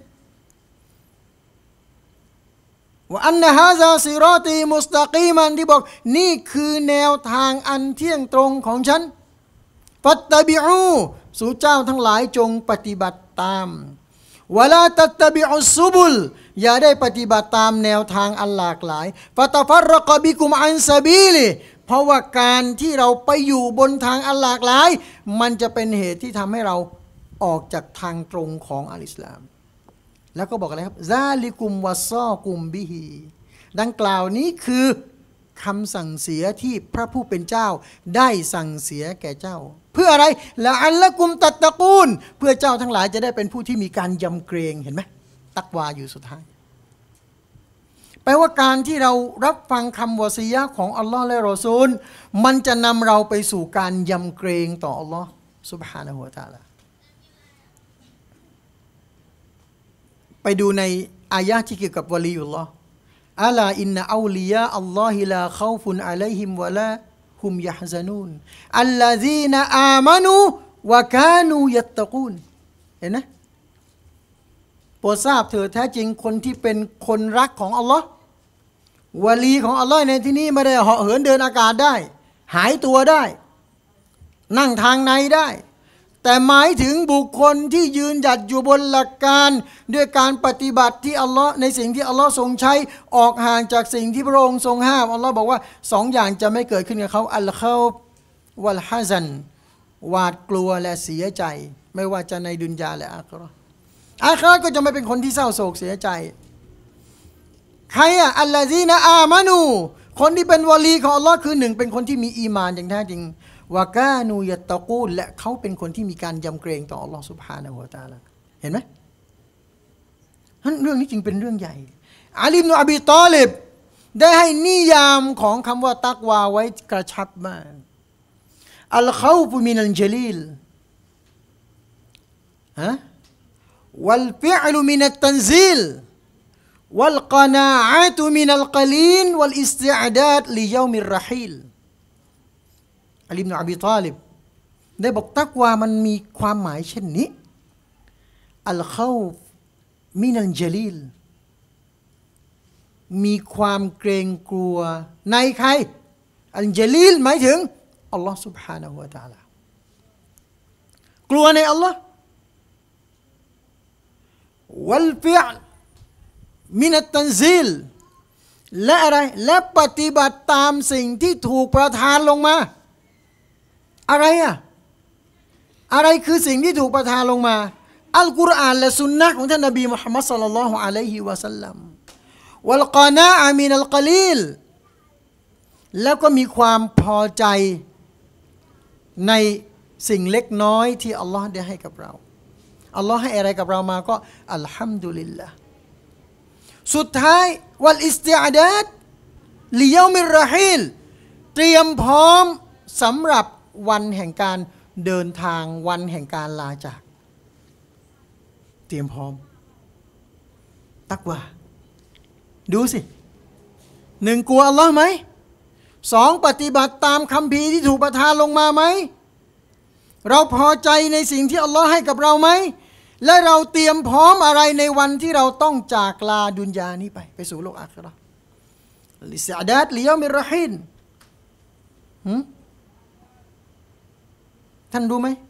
ว่าอันนะฮาซาซิรอตีมุสตะกีมันที่บอกนี่คือแนวทางอันเที่ยงตรงของฉันฟัตตะบิอูสู่เจ้าทั้งหลายจงปฏิบัติตามวะลาตัตตะบิอุสซุบุลอย่าได้ปฏิบัติตามแนวทางอันหลากหลายฟะตะฟัรรกบิกุมอันซะบีลิเพราะว่าการที่เราไปอยู่บนทางอันหลากหลายมันจะเป็นเหตุที่ทำให้เราออกจากทางตรงของอัลอิสลามแล้วก็บอกอะไรครับซาลิกุมวัสซอกุมบิฮีดังกล่าวนี้คือคำสั่งเสียที่พระผู้เป็นเจ้าได้สั่งเสียแก่เจ้าเพื่ออะไรละอัลละกุมตัตตะกูนเพื่อเจ้าทั้งหลายจะได้เป็นผู้ที่มีการยำเกรงเห็นไหมตักวาอยู่สุดท้ายแปลว่าการที่เรารับฟังคำวะซียะห์ของอัลลอฮ์และรอซูลมันจะนำเราไปสู่การยำเกรงต่ออัลลอฮ์ซุบฮานะฮูวะตะอาลาไปดูในอายะห์ที่เกี่ยวกับวะลีอุลลอฮ์อะลาอินนะเอาลิยาอัลลอฮิลาคอฟุนอะลัยฮิมวะลาฮุมยะฮซะนูนอัลลซีนะอามานูวะกานูยัตตะกูนเห็นไหมโปรดทราบเถิดแท้จริงคนที่เป็นคนรักของอัลลอฮ์วะลีของอัลลอฮ์ในที่นี้ไม่ได้เหาะเหินเดินอากาศได้หายตัวได้นั่งทางในได้แต่หมายถึงบุคคลที่ยืนหยัดอยู่บนหลักการด้วยการปฏิบัติที่อัลลอฮ์ในสิ่งที่อัลลอฮ์ทรงใช้ออกห่างจากสิ่งที่พระองค์ทรงห้ามอัลลอฮ์บอกว่าสองอย่างจะไม่เกิดขึ้นกับเขาอัลคอฟวัลฮะซันหวาดกลัวและเสียใจไม่ว่าจะในดุนยาและอาคิเราะห์อาคิเราะห์ก็จะไม่เป็นคนที่เศร้าโศกเสียใจใครอะอัลลอฮีนะอามานูคนที่เป็นวลีของอัลลอฮ์คือหนึ่งเป็นคนที่มีอีมานอย่างแท้จริงวะกานูยัตตะกูลและเขาเป็นคนที่มีการยำเกรงต่ออัลลอฮ์ซุบฮานะฮูวะตะอาลาเห็นไหมเรื่องนี้จึงเป็นเรื่องใหญ่อาลีอิบนุอบีฏอลิบได้ให้นิยามของคำว่าตักวาไว้กระชับมากอัลคอฟุมินัลญะลีลวัลฟิอลุมินัตตันซีลวัลกอนาอะตุมินัลกะลีนวัลอิสติอดาดลิยอมิรเราะฮีลอาลีอิบนุอบีฏอลิบได้บอกตักวามันมีความหมายเช่นนี้อัลคอฟมินัลญะลีลมีความเกรงกลัวในใครอัลญะลีลหมายถึงอัลลอฮ์ سبحانه และ تعالى กลัวในอัลลอฮ์วัลฟิอลมินัตตันซีลและอะไรและปฏิบัติตามสิ่งที่ถูกประทานลงมาอะไรอะอะไรคือสิ่งที่ถูกประทานลงมาอัลกุรอานและสุนนะของท่านนบีมุฮัมมัดศ็อลลัลลอฮุอะลัยฮิวะซัลลัมวัลกอนาอะมินัลกะลีลแล้วก็มีความพอใจในสิ่งเล็กน้อยที่อัลลอฮ์ได้ให้กับเราอัลลอฮ์ให้อะไรกับเรามาก็อัลฮัมดุลิลลาห์สุดท้ายวัลอิสติอดาดลิยอมิรเราะฮีลเตรียมพร้อมสำหรับวันแห่งการเดินทางวันแห่งการลาจากเตรียมพร้อมตักวาดูสิหนึ่งกลัวอัลลอฮ์ไหมสองปฏิบัติตามคัมภีร์ที่ถูกประทานลงมาไหมเราพอใจในสิ่งที่อัลลอฮ์ให้กับเราไหมและเราเตรียมพร้อมอะไรในวันที่เราต้องจากลาดุนยานี้ไปสู่โลกอาคิเราะห์ลิซะดาดลิยอมิรเราะฮีลท่านรู้ไหม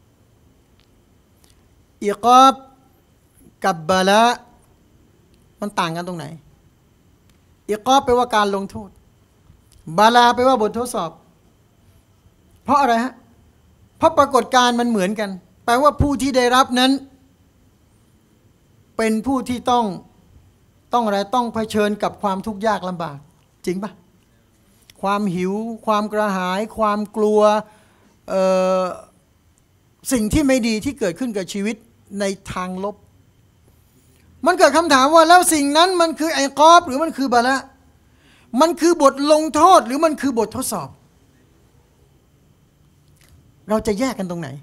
อิกอบกับบะลามันต่างกันตรงไหนอิกอบแปลว่าการลงโทษบาลาแปลว่าบททดสอบเพราะอะไรฮะเพราะปรากฏการณ์มันเหมือนกันแปลว่าผู้ที่ได้รับนั้นเป็นผู้ที่ต้องอะไรต้องเผชิญกับความทุกข์ยากลำบากจริงปะความหิวความกระหายความกลัวสิ่งที่ไม่ดีที่เกิดขึ้นกับชีวิตในทางลบมันเกิดคำถามว่าแล้วสิ่งนั้นมันคือไอกอบหรือมันคือบาละมันคือบทลงโทษหรือมันคือบททดสอบเราจะแยกกันตรงไหน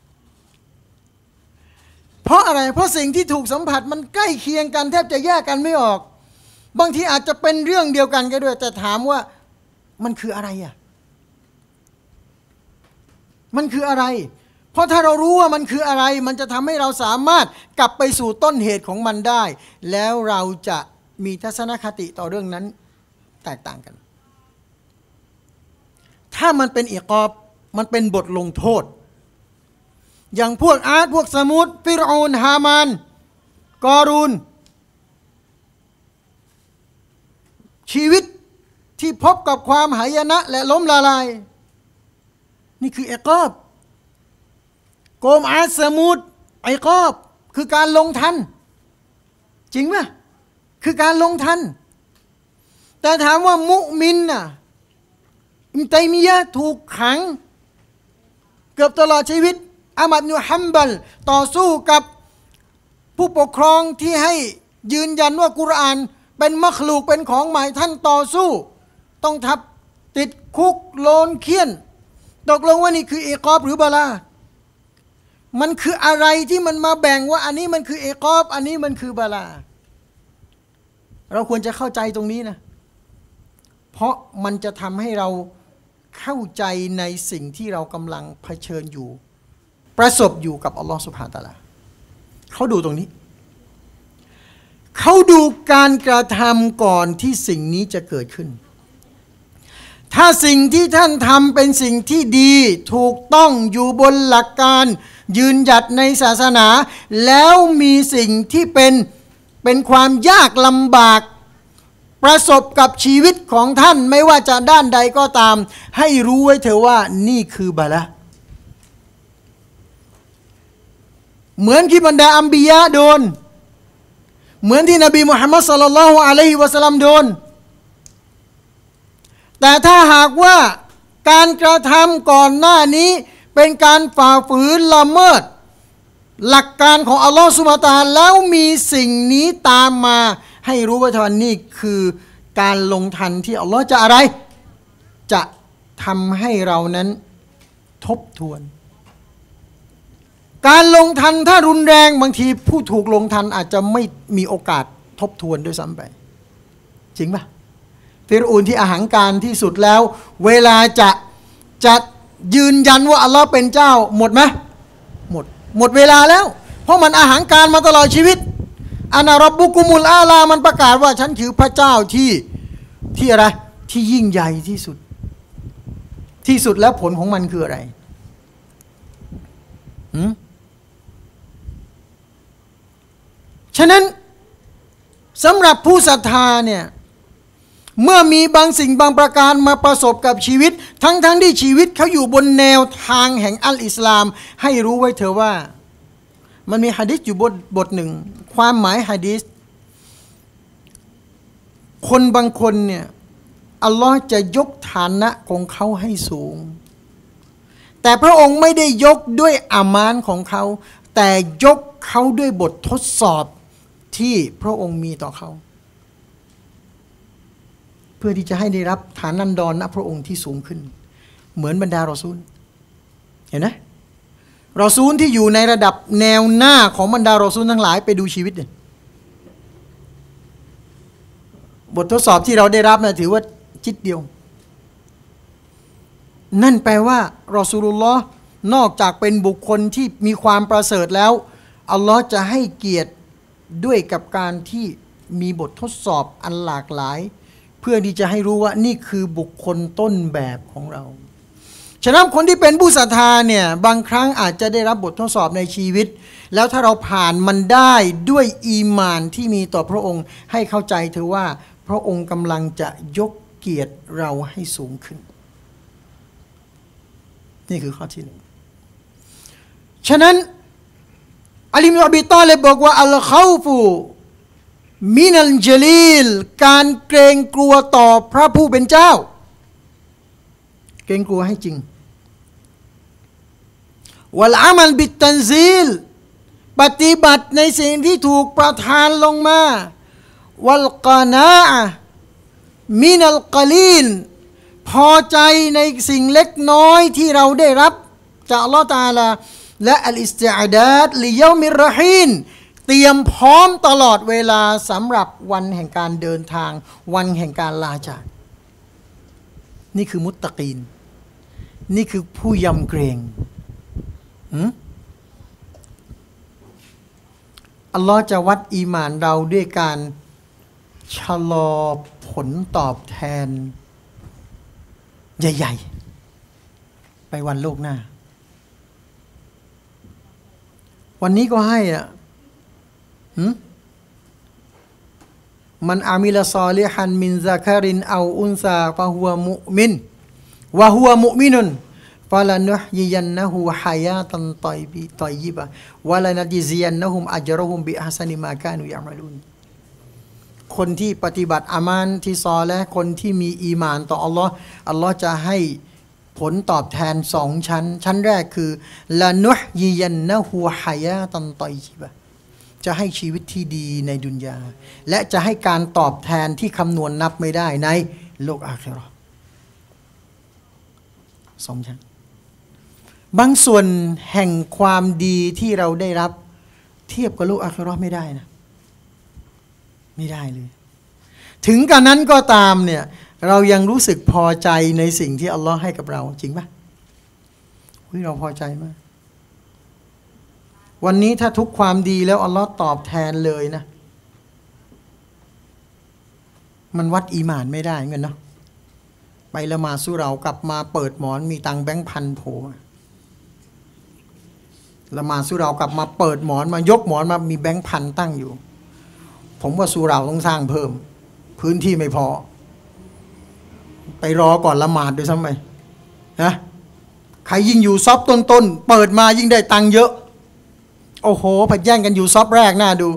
เพราะอะไรเพราะสิ่งที่ถูกสัมผัสมันใกล้เคียงกันแทบจะแยกกันไม่ออกบางทีอาจจะเป็นเรื่องเดียวกันก็ด้วยแต่ถามว่ามันคืออะไรอ่ะมันคืออะไรเพราะถ้าเรารู้ว่ามันคืออะไรมันจะทำให้เราสามารถกลับไปสู่ต้นเหตุของมันได้แล้วเราจะมีทัศนคติต่อเรื่องนั้นแตกต่างกันถ้ามันเป็นอิกอบมันเป็นบทลงโทษอย่างพวกอาดพวกสมุดฟิรเอานฮามานกอรูนชีวิตที่พบกับความหายนะและล้มละลายนี่คืออิกอบโกมอาดสมุดอิกอบคือการลงทันจริงไหมคือการลงทันแต่ถามว่ามุมินน่ะอิบนุตัยมียะห์ถูกขังเกือบตลอดชีวิตอามัดบินฮัมบัลต่อสู้กับผู้ปกครองที่ให้ยืนยันว่ากุรอานเป็นมัคลูกเป็นของใหม่ท่านต่อสู้ต้องทับติดคุกโลนเคี่ยนตกลงว่านี่คืออิกอบหรือบาลามันคืออะไรที่มันมาแบ่งว่าอันนี้มันคืออิกอบอันนี้มันคือบาลาเราควรจะเข้าใจตรงนี้นะเพราะมันจะทำให้เราเข้าใจในสิ่งที่เรากำลังเผชิญอยู่ประสบอยู่กับอัลลอฮฺซุบฮานะฮูวะตะอาลาเขาดูตรงนี้เขาดูการกระทำก่อนที่สิ่งนี้จะเกิดขึ้นถ้าสิ่งที่ท่านทำเป็นสิ่งที่ดีถูกต้องอยู่บนหลักการยืนหยัดในศาสนาแล้วมีสิ่งที่เป็นความยากลำบากประสบกับชีวิตของท่านไม่ว่าจะด้านใดก็ตามให้รู้ไว้เถอะว่านี่คือบาละเหมือนที่บรรดาอัมบิยะโดนเหมือนที่นบีมุฮัมมัดศ็อลลัลลอฮุอะลัยฮิวะซัลลัมโดนแต่ถ้าหากว่าการกระทำก่อนหน้านี้เป็นการฝ่าฝืนละเมิดหลักการของอัลลอฮฺซุบฮานะฮูวะตะอาลาแล้วมีสิ่งนี้ตามมาให้รู้ว่าท่านนี่คือการลงทันที่อัลลอฮฺจะอะไรจะทำให้เรานั้นทบทวนการลงทันถ้ารุนแรงบางทีผู้ถูกลงทันอาจจะไม่มีโอกาสทบทวนด้วยซ้ำไปจริงปะฟิรอูนที่อหังการที่สุดแล้วเวลาจะยืนยันว่าอัลลอฮ์เป็นเจ้าหมดไหมหมดเวลาแล้วเพราะมันอหังการมาตลอดชีวิตอานารับบุกุมุลอาลามันประกาศว่าฉันคือพระเจ้าที่อะไรที่ยิ่งใหญ่ที่สุดแล้วผลของมันคืออะไรฉะนั้นสำหรับผู้ศรัทธาเนี่ยเมื่อมีบางสิ่งบางประการมาประสบกับชีวิตทั้งที่ชีวิตเขาอยู่บนแนวทางแห่งอัลอิสลามให้รู้ไว้เถอะว่ามันมีหะดีษอยู่บทหนึ่งความหมายหะดีษคนบางคนเนี่ยอัลลอฮ์จะยกฐานะของเขาให้สูงแต่พระองค์ไม่ได้ยกด้วยอามานของเขาแต่ยกเขาด้วยบททดสอบที่พระองค์มีต่อเขาเพื่อที่จะให้ได้รับฐานันดรณพระองค์ที่สูงขึ้นเหมือนบรรดารอซูลเห็นไหมรอซูลที่อยู่ในระดับแนวหน้าของบรรดารอซูลทั้งหลายไปดูชีวิตเนี่ยบททดสอบที่เราได้รับนะถือว่าจิตเดียวนั่นแปลว่ารอซูลุลลอฮ์นอกจากเป็นบุคคลที่มีความประเสริฐแล้วอัลลอฮ์จะให้เกียรติด้วยกับการที่มีบททดสอบอันหลากหลายเพื่อที่จะให้รู้ว่านี่คือบุคคลต้นแบบของเราฉะนั้นคนที่เป็นผู้ศรัทธาเนี่ยบางครั้งอาจจะได้รับบททดสอบในชีวิตแล้วถ้าเราผ่านมันได้ด้วยอีหม่านที่มีต่อพระองค์ให้เข้าใจเถอะว่าพระองค์กำลังจะยกเกียรติเราให้สูงขึ้นนี่คือข้อที่หนึ่งฉะนั้นอาลีอิบนุอบีฏอลิบบอกว่าอัลคอฟูมินัลจลีลการเกรงกลัวต่อพระผู้เป็นเจ้าเกรงกลัวให้จริงวัลอามัลบิตตันซีลปฏิบัติในสิ่งที่ถูกประทานลงมาวัลกานาอะมินัลกะลีลพอใจในสิ่งเล็กน้อยที่เราได้รับจากอัลลอฮฺตะอาลาและอัลอิสติอดาดลิยอมิรเราะฮีนเตรียมพร้อมตลอดเวลาสำหรับวันแห่งการเดินทางวันแห่งการลาจากนี่คือมุตตะกีนนี่คือผู้ยำเกรงอัลลอฮ์จะวัดอีหม่านเราด้วยการชะลอผลตอบแทนใหญ่ๆไปวันโลกหน้าวันนี้ก็ให้มันอามิลซอลิฮันมินซะคารินเอาอุนซาฟะฮุวะมุมินวะฮุวะมุมินุนฟะลานุฮยิยันนะฮูฮายาตันฏอยยิบะวะลานัจิซิยันนะฮุมอัจรอฮุมบิอัฮซานิมากานุยะมะลูนคนที่ปฏิบัติอามานที่ซอและคนที่มีอีหม่านต่ออัลลอฮ์อัลลอฮ์จะให้ผลตอบแทน2ชั้นแรกคือลานุฮยิยันนะฮูฮายาตันฏอยยิบะจะให้ชีวิตที่ดีในดุนยาและจะให้การตอบแทนที่คำนวณนับไม่ได้ในโลกอาคิเราะห์2 ชั้นบางส่วนแห่งความดีที่เราได้รับเทียบกับโลกอาคิเราะห์ไม่ได้นะไม่ได้เลยถึงกระนั้นก็ตามเนี่ยเรายังรู้สึกพอใจในสิ่งที่อัลลอฮ์ให้กับเราจริงปะเราพอใจมากวันนี้ถ้าทุกความดีแล้วอัลลอฮ์ตอบแทนเลยนะมันวัดอีหม่านไม่ได้เงี้ยเนาะไปละหมาดสุเรากลับมาเปิดหมอนมีตังค์แบงค์พันโผล่มาละหมาดสุเรากลับมาเปิดหมอนมายกหมอนมามีแบงค์พันตั้งอยู่ผมว่าสุเราต้องสร้างเพิ่มพื้นที่ไม่พอไปรอก่อนละหมาดด้วยซ้ำไปนะใครยิ่งอยู่ซอฟต้นเปิดมายิ่งได้ตังค์เยอะโอ้โหผัดแย่งกันอยู่ซอฟแรกน่าดู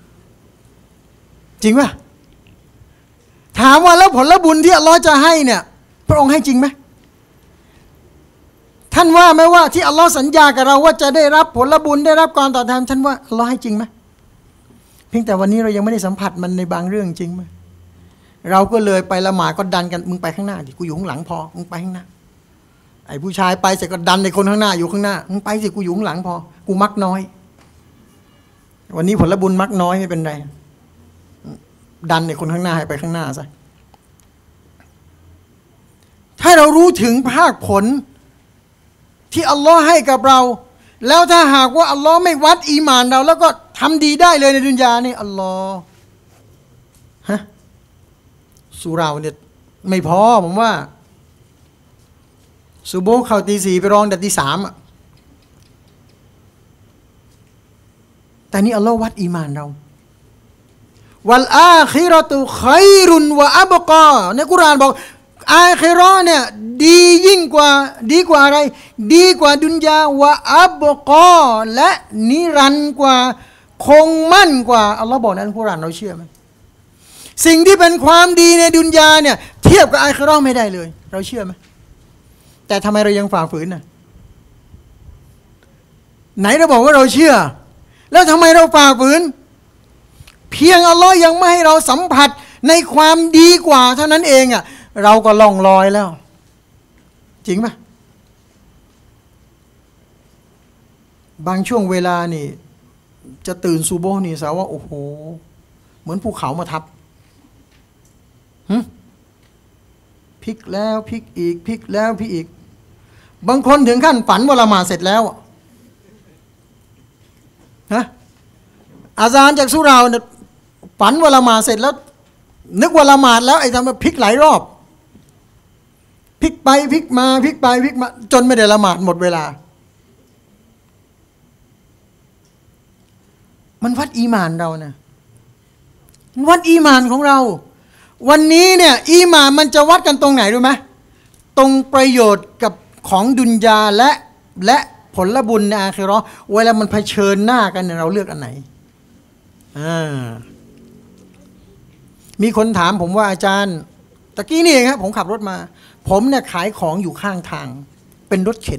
จริงป่ะถามว่าแล้วผลบุญที่อัลลอฮ์จะให้เนี่ยพระองค์ให้จริงไหมท่านว่าไหมว่าที่อัลลอฮ์สัญญากับเราว่าจะได้รับผลบุญได้รับการตอบแทนท่านว่าอัลลอฮ์ให้จริงไหมเพียงแต่วันนี้เรายังไม่ได้สัมผัสมันในบางเรื่องจริงไหมเราก็เลยไปละหมาดก็ดันกันมึงไปข้างหน้าดิกูอยู่ข้างหลังพอมึงไปข้างหน้าไอ้ผู้ชายไปเสร็จก็ดันในคนข้างหน้าอยู่ข้างหน้ามึงไปสิกูอยู่ข้างหลังพอกูมักน้อยวันนี้ผลบุญมักน้อยไม่เป็นไรดันในคนข้างหน้าให้ไปข้างหน้าซะถ้าเรารู้ถึงภาคผลที่อัลลอฮ์ให้กับเราแล้วถ้าหากว่าอัลลอฮ์ไม่วัดอีหม่านเราแล้วก็ทำดีได้เลยในดุนยานี่อัลลอฮ์สุเราเนี่ยไม่พอผมว่าซุโบเข้าตี 4ไปรองแต่ตี 3อ่ะแต่นี่อัลลอฮ์วัดอีหม่านเราวัลอาคิเราะตุขัยรุนวะอับกาในกุรอานบอกอาคิเราะห์เนี่ยดียิ่งกว่าดีกว่าอะไรดีกว่าดุนยาวะอับกาและนิรันดร์กว่าคงมั่นกว่าอัลลอฮ์บอกในอัลกุรอานเราเชื่อไหมสิ่งที่เป็นความดีในดุนยาเนี่ยเทียบกับอาคิเราะห์ไม่ได้เลยเราเชื่อไหมแต่ทำไมเรายังฝ่าฝืนน่ะไหนเราบอกว่าเราเชื่อแล้วทำไมเราฝ่าฝืนเพียงอัลลอฮ์ยังไม่ให้เราสัมผัสในความดีกว่าเท่านั้นเองอ่ะเราก็ล่องลอยแล้วจริงไหมบางช่วงเวลานี่จะตื่นซูโบนี่สาวว่าโอ้โหเหมือนภูเขามาทับพลิกแล้วพลิกอีกพลิกแล้วพลิกอีกบางคนถึงขั้นฝันว่าละหมาดเสร็จแล้วอาจารย์จากสุเราเนี่ยฝันว่าละหมาดเสร็จแล้วนึกว่าละหมาดแล้วไอ้ทำมาพลิกหลายรอบพลิกไปพลิกมาพลิกไปพลิกมาจนไม่ได้ละหมาดหมดเวลามันวัดอีหม่านเรานะวัดอีหม่านของเราวันนี้เนี่ยอีหม่านมันจะวัดกันตรงไหนรู้ไหมตรงประโยชน์กับของดุนยาและผลบุญในอาคิเราะห์เวลามันเผชิญหน้ากันเราเลือกอันไหนมีคนถามผมว่าอาจารย์ตะกี้นี่เองครับผมขับรถมาผมเนี่ยขายของอยู่ข้างทางเป็นรถเข็น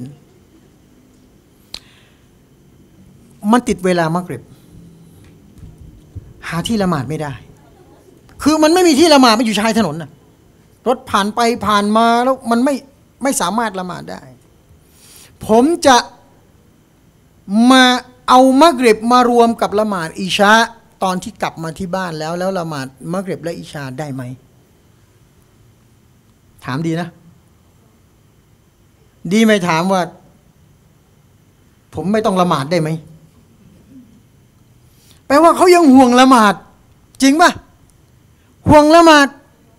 มันติดเวลามักริบหาที่ละหมาดไม่ได้คือมันไม่มีที่ละหมาดมันอยู่ชายถนนน่ะรถผ่านไปผ่านมาแล้วมันไม่สามารถละหมาดได้ผมจะมาเอามักริบมารวมกับละหมาดอิชาตอนที่กลับมาที่บ้านแล้วละหมาดมักริบและอิชาได้ไหมถามดีนะดีไหมถามว่าผมไม่ต้องละหมาดได้ไหมแปลว่าเขายังห่วงละหมาดจริงป่ะห่วงละหมาด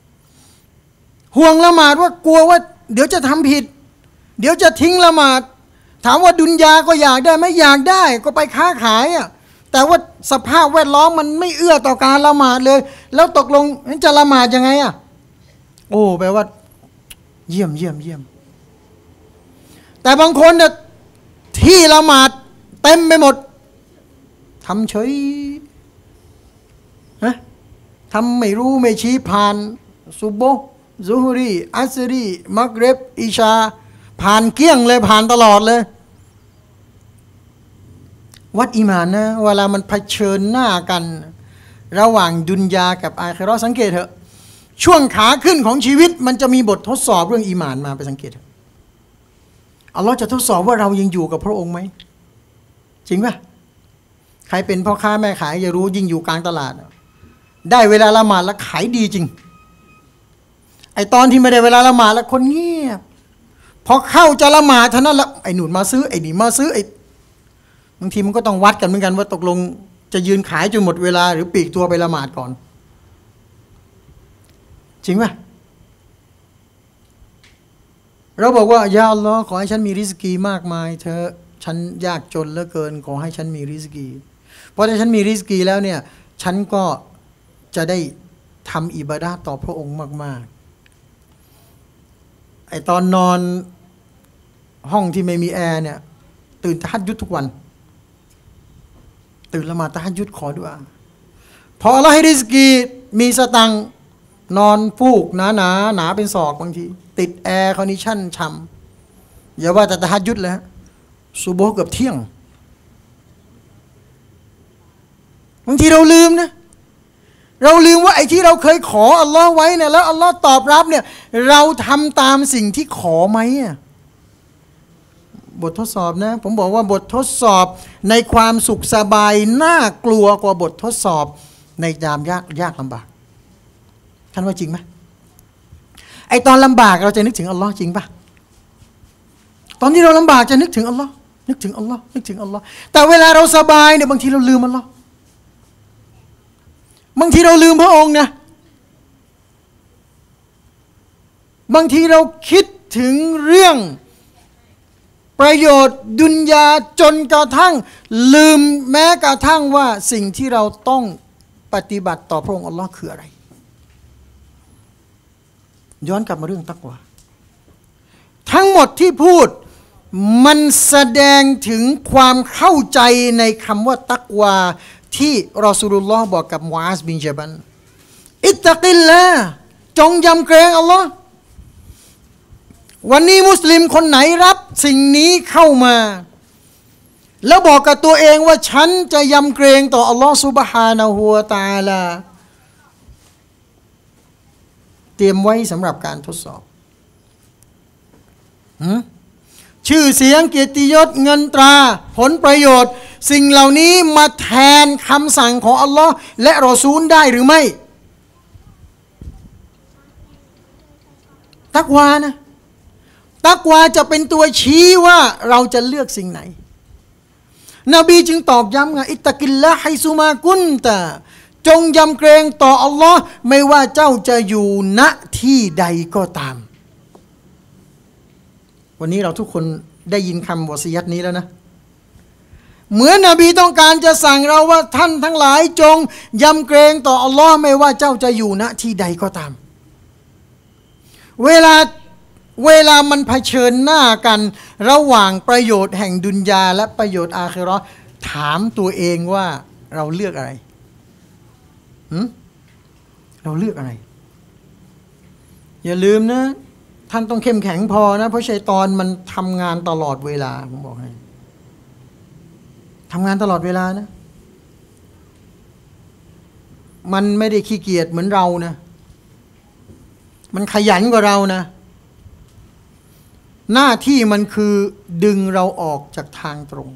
ว่ากลัวว่าเดี๋ยวจะทำผิดเดี๋ยวจะทิ้งละหมาดถามว่าดุนยาก็อยากได้ไหมอยากได้ก็ไปค้าขายอ่ะแต่ว่าสภาพแวดล้อมมันไม่เอื้อต่อการละหมาดเลยแล้วตกลงจะละหมาดยังไงอ่ะโอ้แปลว่าเยี่ยมแต่บางคนเนี่ยที่ละหมาดเต็มไปหมดทำเฉยทำไม่รู้ไม่ชี้ผ่านซุบโบซุฮรีอัสรีมักริบอิชาผ่านเกลี้ยงเลยผ่านตลอดเลยวัดอีหม่านนะเวลามันเผชิญหน้ากันระหว่างดุนยากับอาคิเราะห์สังเกตเถอะช่วงขาขึ้นของชีวิตมันจะมีบททดสอบเรื่องอีหม่านมาไปสังเกตเถอะอัลลอฮ์จะทดสอบว่าเรายังอยู่กับพระองค์ไหมจริงป่ะใครเป็นพ่อค้าแม่ขายจะรู้ยิ่งอยู่กลางตลาดได้เวลาละหมาดแล้วขายดีจริงไอตอนที่ไม่ได้เวลาละหมาดแล้วคนเงียบพอเข้าจะละหมาดเท่านั้นแล้วไอหนุนมาซื้อไอนี่มาซื้อไอบางทีมันก็ต้องวัดกันเหมือนกันว่าตกลงจะยืนขายจนหมดเวลาหรือปลีกตัวไปละหมาดก่อนจริงป่ะเราบอกว่ายาอัลลอฮ์ขอให้ฉันมีริสกีมากมายเธอฉันยากจนเหลือเกินขอให้ฉันมีริสกีเพราะถ้าฉันมีริสกีแล้วเนี่ยฉันก็จะได้ทำอิบาดะห์ต่อพระองค์มากๆไอตอนนอนห้องที่ไม่มีแอร์เนี่ยตื่นตะฮัดยุดทุกวันตื่นละหมาดตะฮัดยุดขอดุอาพออัลลอฮ์ให้ริสกีมีสตังค์นอนฟูกหนาเป็นศอกบางทีติดแอร์คอนดิชั่นช่ำอย่าว่าแต่ตะฮัดยุดเลยซุบฮ์เกือบเที่ยงบางทีเราลืมนะเราลืมว่าไอ้ที่เราเคยขออัลลอฮ์ไว้เนี่ยแล้วอัลลอฮ์ตอบรับเนี่ยเราทำตามสิ่งที่ขอไหมบททดสอบนะผมบอกว่าบททดสอบในความสุขสบายน่ากลัวกว่าบททดสอบในยามยากลำบากท่านว่าจริงไหมไอตอนลำบากเราจะนึกถึงอัลลอฮ์จริงปะตอนที่เราลำบากจะนึกถึงอัลลอฮ์นึกถึงอัลลอฮ์นึกถึงอัลลอฮ์แต่เวลาเราสบายเนี่ยบางทีเราลืมอัลลอฮ์บางทีเราลืมพระองค์นะบางทีเราคิดถึงเรื่องประโยชน์ดุนยาจนกระทั่งลืมแม้กระทั่งว่าสิ่งที่เราต้องปฏิบัติต่อพระองค์อัลลอฮ์คืออะไรย้อนกลับมาเรื่องตักวาทั้งหมดที่พูดมันแสดงถึงความเข้าใจในคำว่าตักวาที่รอซูลุลลอฮ์บอกกับมุอาซบินญะบัลอิตตักิลลาห์จงยำเกรงอัลลอฮ์วันนี้มุสลิมคนไหนรับสิ่งนี้เข้ามาแล้วบอกกับตัวเองว่าฉันจะยำเกรงต่ออัลลอฮ์ซุบฮานะฮูวะตะอาลาเตรียมไว้สำหรับการทดสอบชื่อเสียงเกียรติยศเงินตราผลประโยชน์สิ่งเหล่านี้มาแทนคำสั่งของอัลลอฮ์และรอซูลได้หรือไม่ตักวานะตักวาจะเป็นตัวชี้ว่าเราจะเลือกสิ่งไหนนบีจึงตอกย้ำไงอิตตะกิลละฮิซุมากุนตะจงยำเกรงต่ออัลลอฮ์ไม่ว่าเจ้าจะอยู่ณที่ใดก็ตามวันนี้เราทุกคนได้ยินคำวะซียัตนี้แล้วนะเหมือนนบีต้องการจะสั่งเราว่าท่านทั้งหลายจงยำเกรงต่ออัลลอฮ์ไม่ว่าเจ้าจะอยู่ณที่ใดก็ตามเวลามันเผชิญหน้ากันระหว่างประโยชน์แห่งดุนยาและประโยชน์อาคิเราะห์ถามตัวเองว่าเราเลือกอะไรเราเลือกอะไรอย่าลืมนะท่านต้องเข้มแข็งพอนะเพราะชัยฏอนมันทำงานตลอดเวลาผมบอกให้ทำงานตลอดเวลานะมันไม่ได้ขี้เกียจเหมือนเรานะมันขยันกว่าเรานะหน้าที่มันคือดึงเราออกจากทางตรง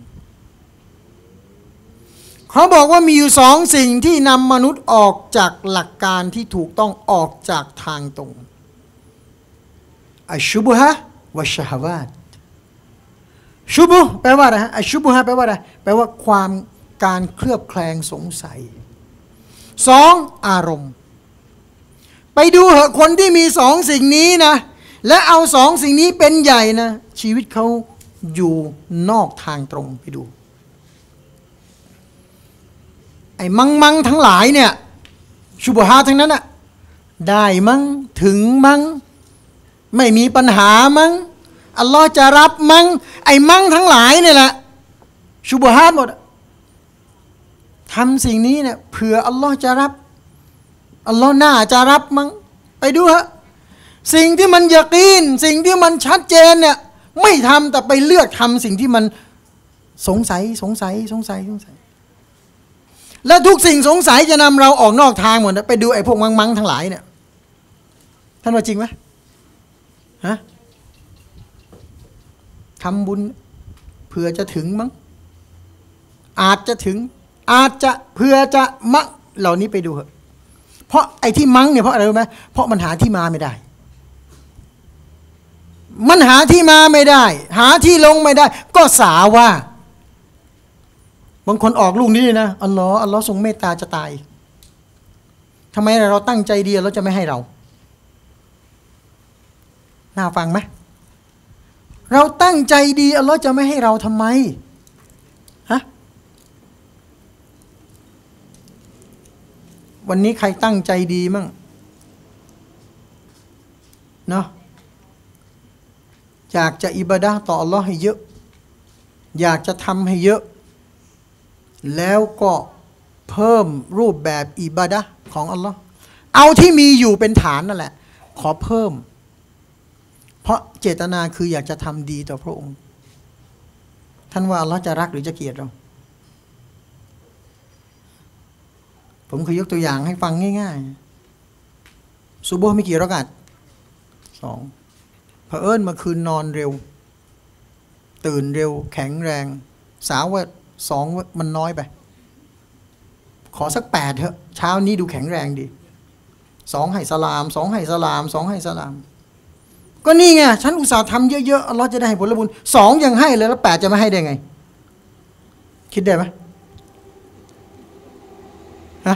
เขาบอกว่ามีอยู่สองสิ่งที่นำมนุษย์ออกจากหลักการที่ถูกต้องออกจากทางตรงอัชชุบฮะวะชะฮาวาตชุบแปลว่าอะไรฮะอัชชุบฮะแปลว่าอะไรแปลว่าความการเคลือบแคลงสงสัยสองอารมณ์ไปดูเหอะคนที่มีสองสิ่งนี้นะและเอาสองสิ่งนี้เป็นใหญ่นะชีวิตเขาอยู่นอกทางตรงไปดูไอ้มังทั้งหลายเนี่ยชุบฮาทั้งนั้นอะได้มั้งถึงมั้งไม่มีปัญหามั้งอัลลอฮ์จะรับมั้งไอ้มั้งทั้งหลายเนี่ยแหละชุบฮาหมดทำสิ่งนี้เนี่ยเผื่ออัลลอฮ์จะรับอัลลอฮ์น่าจะรับมั้งไปดูฮะสิ่งที่มันยะกีนสิ่งที่มันชัดเจนเนี่ยไม่ทำแต่ไปเลือกทำสิ่งที่มันสงสัยและทุกสิ่งสงสัยจะนำเราออกนอกทางหมดไปดูไอ้พวกมังทั้งหลายเนี่ยท่านว่าจริงไหมฮะทำบุญเผื่อจะถึงมั้งอาจจะถึงอาจจะเผื่อจะมักเหล่านี้ไปดูเถอะเพราะไอ้ที่มังเนี่ยเพราะอะไรรู้ไหมเพราะมันหาที่มาไม่ได้มันหาที่มาไม่ได้หาที่ลงไม่ได้ก็สาว่าบางคนออกลูกนี้นะอัลลอฮ์ทรงเมตตาจะตายทำไมเราตั้งใจดีเราจะไม่ให้เราน่าฟังไหมเราตั้งใจดีอัลลอฮ์จะไม่ให้เราทำไมฮะวันนี้ใครตั้งใจดีมั่งเนาะอยากจะอิบาดะห์ต่ออัลลอฮ์ให้เยอะอยากจะทำให้เยอะแล้วก็เพิ่มรูปแบบอิบาดะห์ของอัลลอฮ์เอาที่มีอยู่เป็นฐานนั่นแหละขอเพิ่มเพราะเจตนาคืออยากจะทำดีต่อพระองค์ท่านว่าอัลลอฮ์จะรักหรือจะเกลียดเราผมเคยยกตัวอย่างให้ฟังง่ายๆซุบฮ์มีกี่รอกาต2เผอิญเมื่อคืนนอนเร็วตื่นเร็วแข็งแรงสาวว่า2มันน้อยไปขอสัก8เถอะเช้านี้ดูแข็งแรงดี2ให้สลาม2ให้สลาม2ให้สลามก็นี่ไงฉันอุตส่าห์ทำเยอะๆอัลลอฮ์จะได้ให้ผลบุญ2ยังให้เลยแล้ว8จะไม่ให้ได้ไงคิดได้ไหมฮะ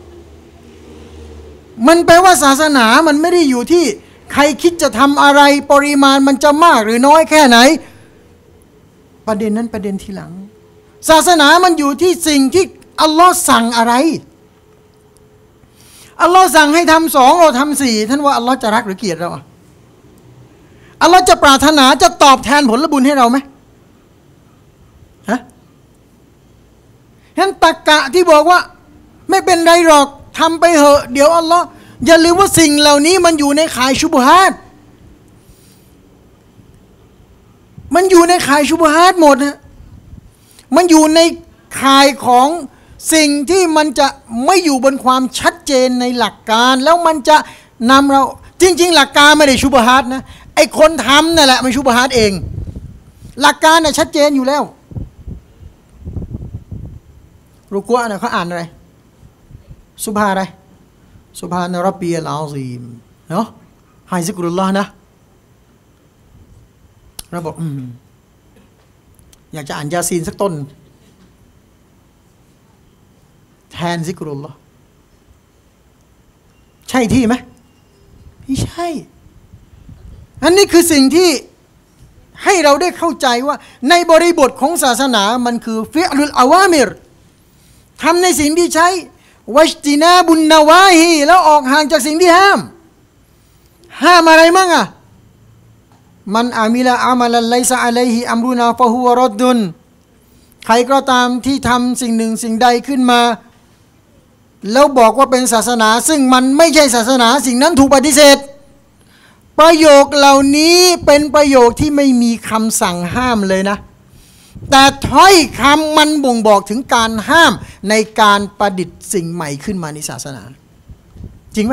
มันแปลว่าศาสนามันไม่ได้อยู่ที่ใครคิดจะทำอะไรปริมาณมันจะมากหรือน้อยแค่ไหนประเด็นนั้นประเด็นทีหลังศาสนามันอยู่ที่สิ่งที่อัลลอฮ์สั่งอะไรอัลลอฮ์สั่งให้ทำ2เราทำ4ท่านว่าอัลลอฮ์จะรักหรือเกลียดเราอัลลอฮ์จะปรารถนาจะตอบแทนผลบุญให้เราไหมฮะฉะนั้นตรรกะที่บอกว่าไม่เป็นไรหรอกทำไปเหอะเดี๋ยวอัลลอฮ์อย่าลืมว่าสิ่งเหล่านี้มันอยู่ในข่ายชุบฮาตมันอยู่ในข่ายชุบฮาตหมดนะมันอยู่ในข่ายของสิ่งที่มันจะไม่อยู่บนความชัดเจนในหลักการแล้วมันจะนำเราจริงๆหลักการไม่ได้ชุบฮาตนะไอ้คนทำนั่นแหละมันชุบฮาตเองหลักการน่ะชัดเจนอยู่แล้วรุกัวน่ะเขาอ่านอะไรซุบฮาอะไรซุบฮานะร็อบบีอัลอาซีมเนาะให้ซิกรุลลอฮ์นะเราบอกอยากจะอ่านยาซีนสักต้นแทนซิกรุลลอฮ์ใช่ที่ไหมไม่ใช่อันนี้คือสิ่งที่ให้เราได้เข้าใจว่าในบริบทของศาสนามันคือฟิอลุลอาวามิรทำในสิ่งที่ใช้วัจตินาบุนนาวาฮีแล้วออกห่างจากสิ่งที่ห้ามอะไรมั่งอ่ะมันอามิละอามัลไลซะอะลัยฮิอัมรุนาฟะฮุวะรอดดุนใครก็ตามที่ทำสิ่งหนึ่งสิ่งใดขึ้นมาแล้วบอกว่าเป็นศาสนาซึ่งมันไม่ใช่ศาสนาสิ่งนั้นถูกปฏิเสธประโยคเหล่านี้เป็นประโยคที่ไม่มีคำสั่งห้ามเลยนะแต่ถ้อยคำมันบ่งบอกถึงการห้ามในการประดิษฐ์สิ่งใหม่ขึ้นมาในศาสนาจริงไหม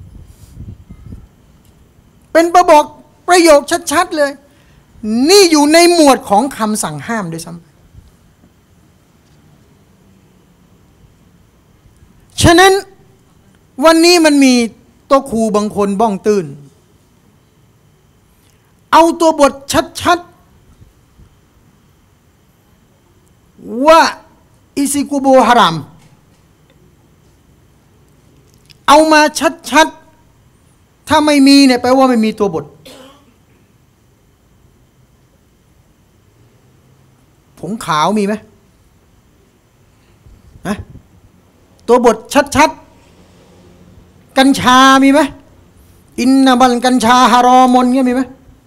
เป็นประโยคชัดๆเลยนี่อยู่ในหมวดของคำสั่งห้ามด้วยซ้ำฉะนั้นวันนี้มันมีตัวครูบางคนบ้องตื่นเอาตัวบทชัดๆว่าอิซิกุโบฮารามเอามาชัดๆถ้าไม่มีเนี่ยแปลว่าไม่มีตัวบทผงขาวมีไหมนะตัวบทชัดๆกัญชามีไหมอินนาบัลกัญชาฮารอมนเงี้ยมีไหม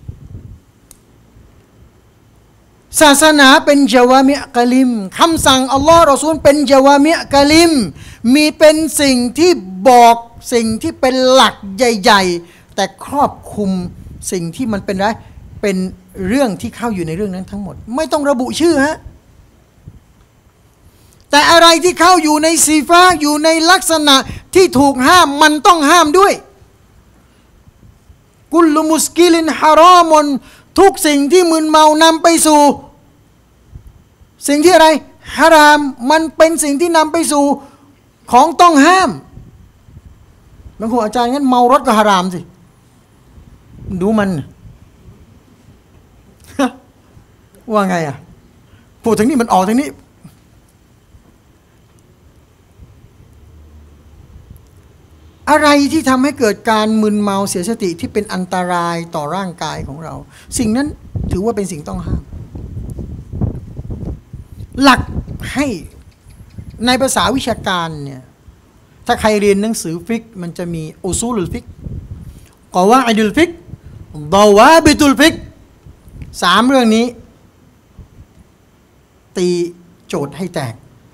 ศาสนาเป็นจาวามิกะลิมคำสั่งอัลลอฮ์รอซูลเป็นจาวามิกะลิมมีเป็นสิ่งที่บอกสิ่งที่เป็นหลักใหญ่ๆแต่ครอบคลุมสิ่งที่มันเป็นอะไรเป็นเรื่องที่เข้าอยู่ในเรื่องนั้นทั้งหมดไม่ต้องระบุชื่อฮะแต่อะไรที่เข้าอยู่ในซีฟาอยู่ในลักษณะที่ถูกห้ามมันต้องห้ามด้วยกุลมุสกิลินฮารอมนทุกสิ่งที่มึนเมานำไปสู่สิ่งที่อะไรฮารามมันเป็นสิ่งที่นำไปสู่ของต้องห้ามบางคนอาจารย์งั้นเมารถก็ฮารามสิดูมันว่าไงอ่ะพูดถึงนี่มันออกถึงนี้อะไรที่ทำให้เกิดการมึนเมาเสียสติที่เป็นอันตรายต่อร่างกายของเราสิ่งนั้นถือว่าเป็นสิ่งต้องห้ามหลักให้ในภาษาวิชาการเนี่ยถ้าใครเรียนหนังสือฟิกมันจะมีอุซูลุลฟิกกอวาอิดุลฟิกดาวาบิตุลฟิก3เรื่องนี้ตีโจทย์ให้แตก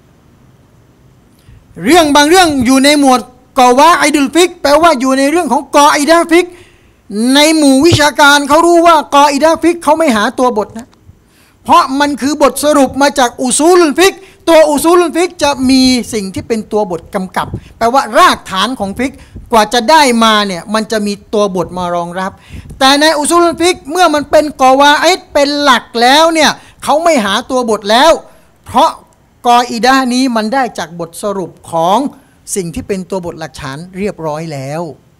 เรื่องบางเรื่องอยู่ในหมวดกอวาอิดุลฟิกแปลว่าอยู่ในเรื่องของกออิดะห์ฟิกในหมู่วิชาการเขารู้ว่ากออิดะห์ฟิกเขาไม่หาตัวบทนะเพราะมันคือบทสรุปมาจากอุซูลุลฟิกตัวอุซูลุลฟิกจะมีสิ่งที่เป็นตัวบทกำกับแปลว่ารากฐานของฟิกกว่าจะได้มาเนี่ยมันจะมีตัวบทมารองรับแต่ในอุซูลุลฟิกเมื่อมันเป็นกอวาอิดเป็นหลักแล้วเนี่ยเขาไม่หาตัวบทแล้วเพราะกออิดะห์นี้มันได้จากบทสรุปของสิ่งที่เป็นตัวบทหลักฐานเรียบร้อยแล้ว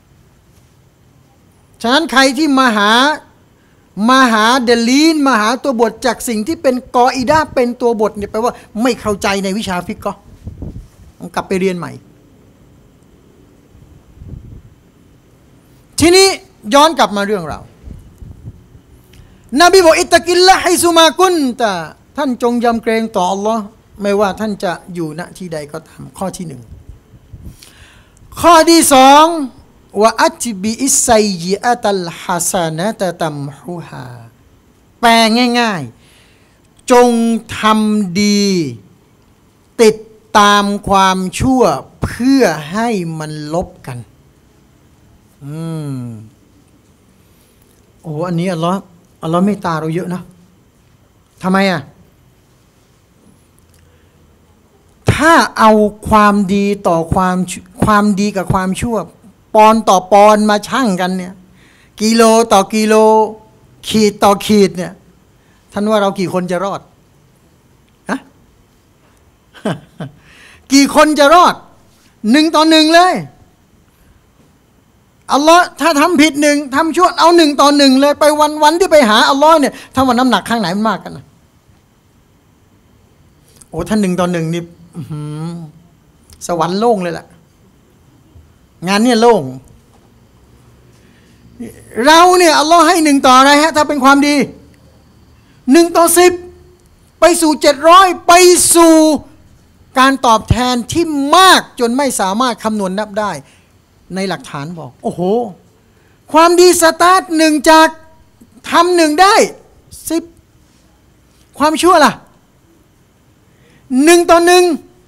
ฉะนั้นใครที่มาหาเดลีนมาหาตัวบทจากสิ่งที่เป็นกออิดะห์เป็นตัวบทเนี่ยแปลว่าไม่เข้าใจในวิชาฟิกก็ต้องกลับไปเรียนใหม่ทีนี้ย้อนกลับมาเรื่องเรานบีบอกอิตตะกิลละฮิซุมากุนตะท่านจงยำเกรงต่ออัลลอฮ์ไม่ว่าท่านจะอยู่ณที่ใดก็ตามข้อที่1ข้อที่2ว่าอัตบิอิสัยยิอะตัลฮัสานะตะตัมฮูฮาแปลง่ายๆจงทำดีติดตามความชั่วเพื่อให้มันลบกันโอ้อันนี้อัลลอฮ์เมตตาเราเยอะนะทำไมอ่ะถ้าเอาความดีต่อความดีกับความชั่วปอนต่อปอนมาชั่งกันเนี่ยกิโลต่อกิโลขีดต่อขีดเนี่ยท่านว่าเรากี่คนจะรอดฮะ กี่คนจะรอด1 ต่อ 1เลยอัลลอฮ์ถ้าทำผิด1ทำชั่วเอา1 ต่อ 1เลยไปวันที่ไปหาอัลลอฮ์เนี่ยถ้าว่าน้ำหนักข้างไหนมันมากกันนะโอ้ท่าน1 ต่อ 1นี่สวรรค์โล่งเลยแหละงานเนี่ยโล่งเราเนี่ยอัลลอฮ์ให้1 ต่ออะไรฮะถ้าเป็นความดี1 ต่อ 10ไปสู่700ไปสู่การตอบแทนที่มากจนไม่สามารถคำนวณนับได้ในหลักฐานบอกโอ้โหความดีสตาร์ท1จากทำ1ได้10ความชั่วล่ะ1 ต่อ 1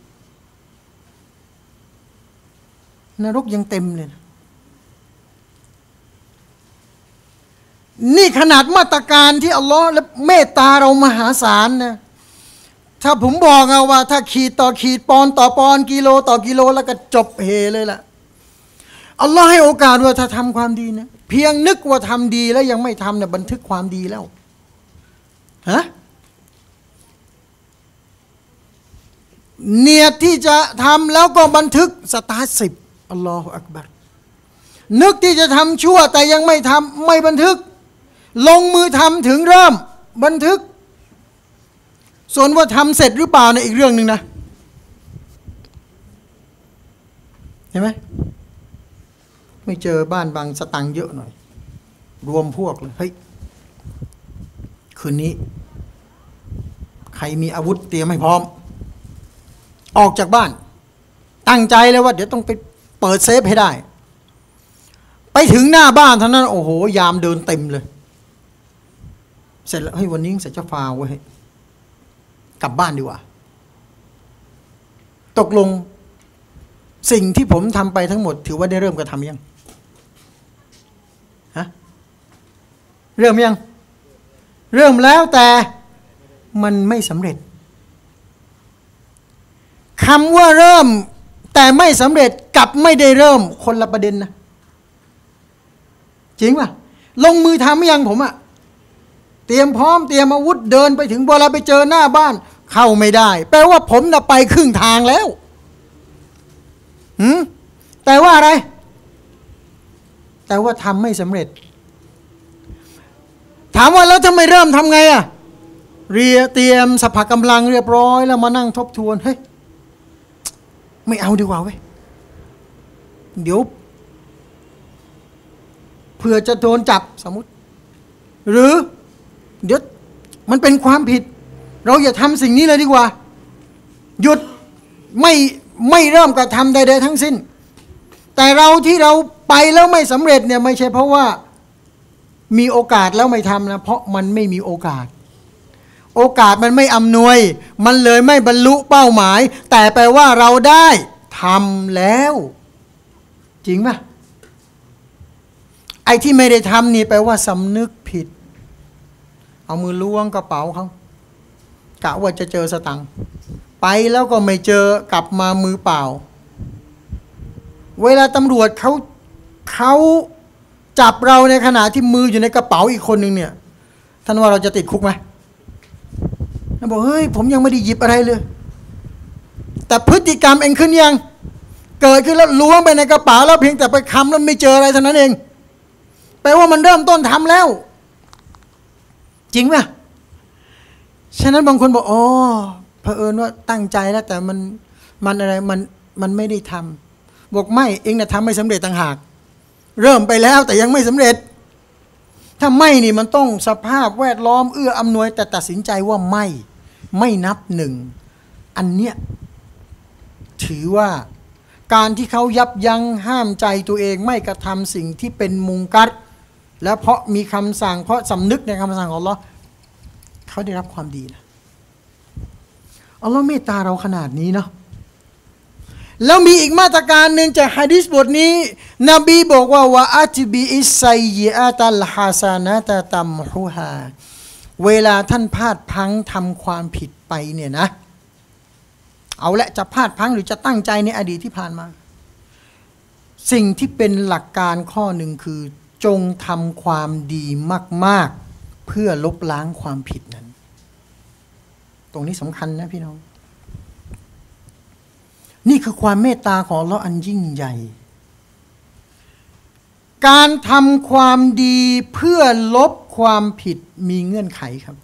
นรกยังเต็มเลยนะนี่ขนาดมาตรการที่อัลลอฮ์และเมตตาเรามหาศาลนะถ้าผมบอกเอาว่าถ้าขีดต่อขีดปอนต่อปอนกิโลต่อกิโลแล้วก็จบเฮเลยล่ะอัลลอฮ์ให้โอกาสว่าถ้าทำความดีนะเพียงนึกว่าทำดีแล้วยังไม่ทำเนี่ยบันทึกความดีแล้วฮะเนียดที่จะทำแล้วก็บันทึกสตาร์ท10อัลลอฮฺอักบัรนึกที่จะทำชั่วแต่ยังไม่ทำไม่บันทึกลงมือทำถึงเริ่มบันทึกส่วนว่าทำเสร็จหรือเปล่าในอีกเรื่องหนึ่งนะเห็นไหมไม่เจอบ้านบางสตังค์เยอะหน่อยรวมพวกเลยเฮ้ยคืนนี้ใครมีอาวุธเตรียมให้พร้อมออกจากบ้านตั้งใจเลยว่าเดี๋ยวต้องไปเปิดเซฟให้ได้ไปถึงหน้าบ้านเท่านั้นโอ้โหยามเดินเต็มเลยเสร็จแล้วเฮ้ยวันนี้เสร็จจะฟาวเว้ยกลับบ้านดีกว่าตกลงสิ่งที่ผมทำไปทั้งหมดถือว่าได้เริ่มกระทำยังฮะเริ่มยังเริ่มแล้วแต่มันไม่สำเร็จคำว่าเริ่มแต่ไม่สำเร็จกับไม่ได้เริ่มคนละประเด็นนะจริงป่ะลงมือทำยังผมอะเตรียมพร้อมเตรียมอาวุธเดินไปถึงเวลาไปเจอหน้าบ้านเข้าไม่ได้แปลว่าผมน่ะไปครึ่งทางแล้วแต่ว่าอะไรแต่ว่าทำไม่สำเร็จถามว่าแล้วทำไมเริ่มทำไงอะเตรียมสภากำลังเรียบร้อยแล้วมานั่งทบทวนเฮ้ยไม่เอาดีกว่าเว้ยเดี๋ยวเผื่อจะโดนจับสมมุติ หรือเดี๋ยวมันเป็นความผิด เราอย่าทำสิ่งนี้เลยดีกว่า หยุดไม่เริ่มกระทำใดๆทั้งสิ้น แต่เราที่เราไปแล้วไม่สำเร็จเนี่ยไม่ใช่เพราะว่ามีโอกาสแล้วไม่ทำนะเพราะมันไม่มีโอกาสมันไม่อำนวย มันเลยไม่บรรลุเป้าหมาย แต่แปลว่าเราได้ทำแล้ว จริงไหมไอ้ที่ไม่ได้ทำนี่แปลว่าสำนึกผิด เอามือล้วงกระเป๋าเขากะว่าจะเจอสตังค์ไปแล้วก็ไม่เจอกลับมามือเปล่า เวลาตำรวจเขาจับเราในขณะที่มืออยู่ในกระเป๋าอีกคนหนึ่งเนี่ยท่านว่าเราจะติดคุกไหมท่านบอกเฮ้ยผมยังไม่ได้หยิบอะไรเลยแต่พฤติกรรมเองขึ้นยังเกิดขึ้นแล้วล้วงไปในกระเป๋าแล้วเพียงแต่ไปคำแล้วไม่เจออะไรเท่านั้นเองแปลว่ามันเริ่มต้นทำแล้วจริงไหมฉะนั้นบางคนบอกอ๋อเผอิญว่าตั้งใจแล้วแต่มันอะไรมันไม่ได้ทำบอกไม่เองน่ะทำไม่สำเร็จต่างหากเริ่มไปแล้วแต่ยังไม่สำเร็จถ้าไม่นี่มันต้องสภาพแวดล้อมเอื้ออำนวยแต่ตัดสินใจว่าไม่นับหนึ่งอันเนี้ยถือว่าการที่เขายับยั้งห้ามใจตัวเองไม่กระทำสิ่งที่เป็นมุงกัรและเพราะมีคำสั่งเพราะสำนึกในคำสั่งของอัลเลาะห์เขาได้รับความดีนะอัลเลาะห์เมตตาเราขนาดนี้เนาะแล้วมีอีกมาตรการหนึ่งจากหะดีษบทนี้นบีบอกว่าวะอัตบิอิสไซยิอาตัลฮาซานะตะตัมฮุฮาเวลาท่านพลาดพลั้งทำความผิดไปเนี่ยนะเอาละจะพลาดพลั้งหรือจะตั้งใจในอดีตที่ผ่านมาสิ่งที่เป็นหลักการข้อหนึ่งคือจงทำความดีมากๆเพื่อลบล้างความผิดนั้นตรงนี้สำคัญนะพี่น้องนี่คือความเมตตาของอัลเลาะห์อันยิ่งใหญ่การทำความดีเพื่อลบความผิดมีเงื่อนไขครับ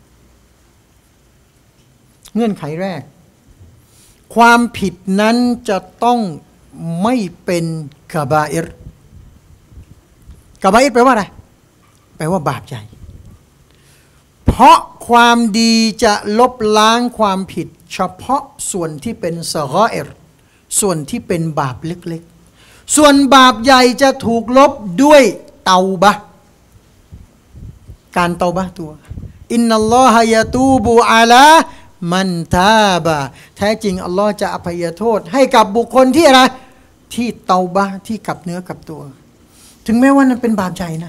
เงื่อนไขแรกความผิดนั้นจะต้องไม่เป็นกะบาอิรกะบาอิรแปลว่าอะไรแปลว่าบาปใหญ่เพราะความดีจะลบล้างความผิดเฉพาะส่วนที่เป็นซะฆออิรส่วนที่เป็นบาปเล็กๆส่วนบาปใหญ่จะถูกลบด้วยเตาบะห์การเตาบะห์ตัวอินนัลลอฮะยะตูบุอะลามันตาบะแท้จริงอัลลอฮ์จะอภัยโทษให้กับบุคคลที่อะไรที่เตาบะห์ที่กลับเนื้อกลับตัวถึงแม้ว่านั้นเป็นบาปใหญ่นะ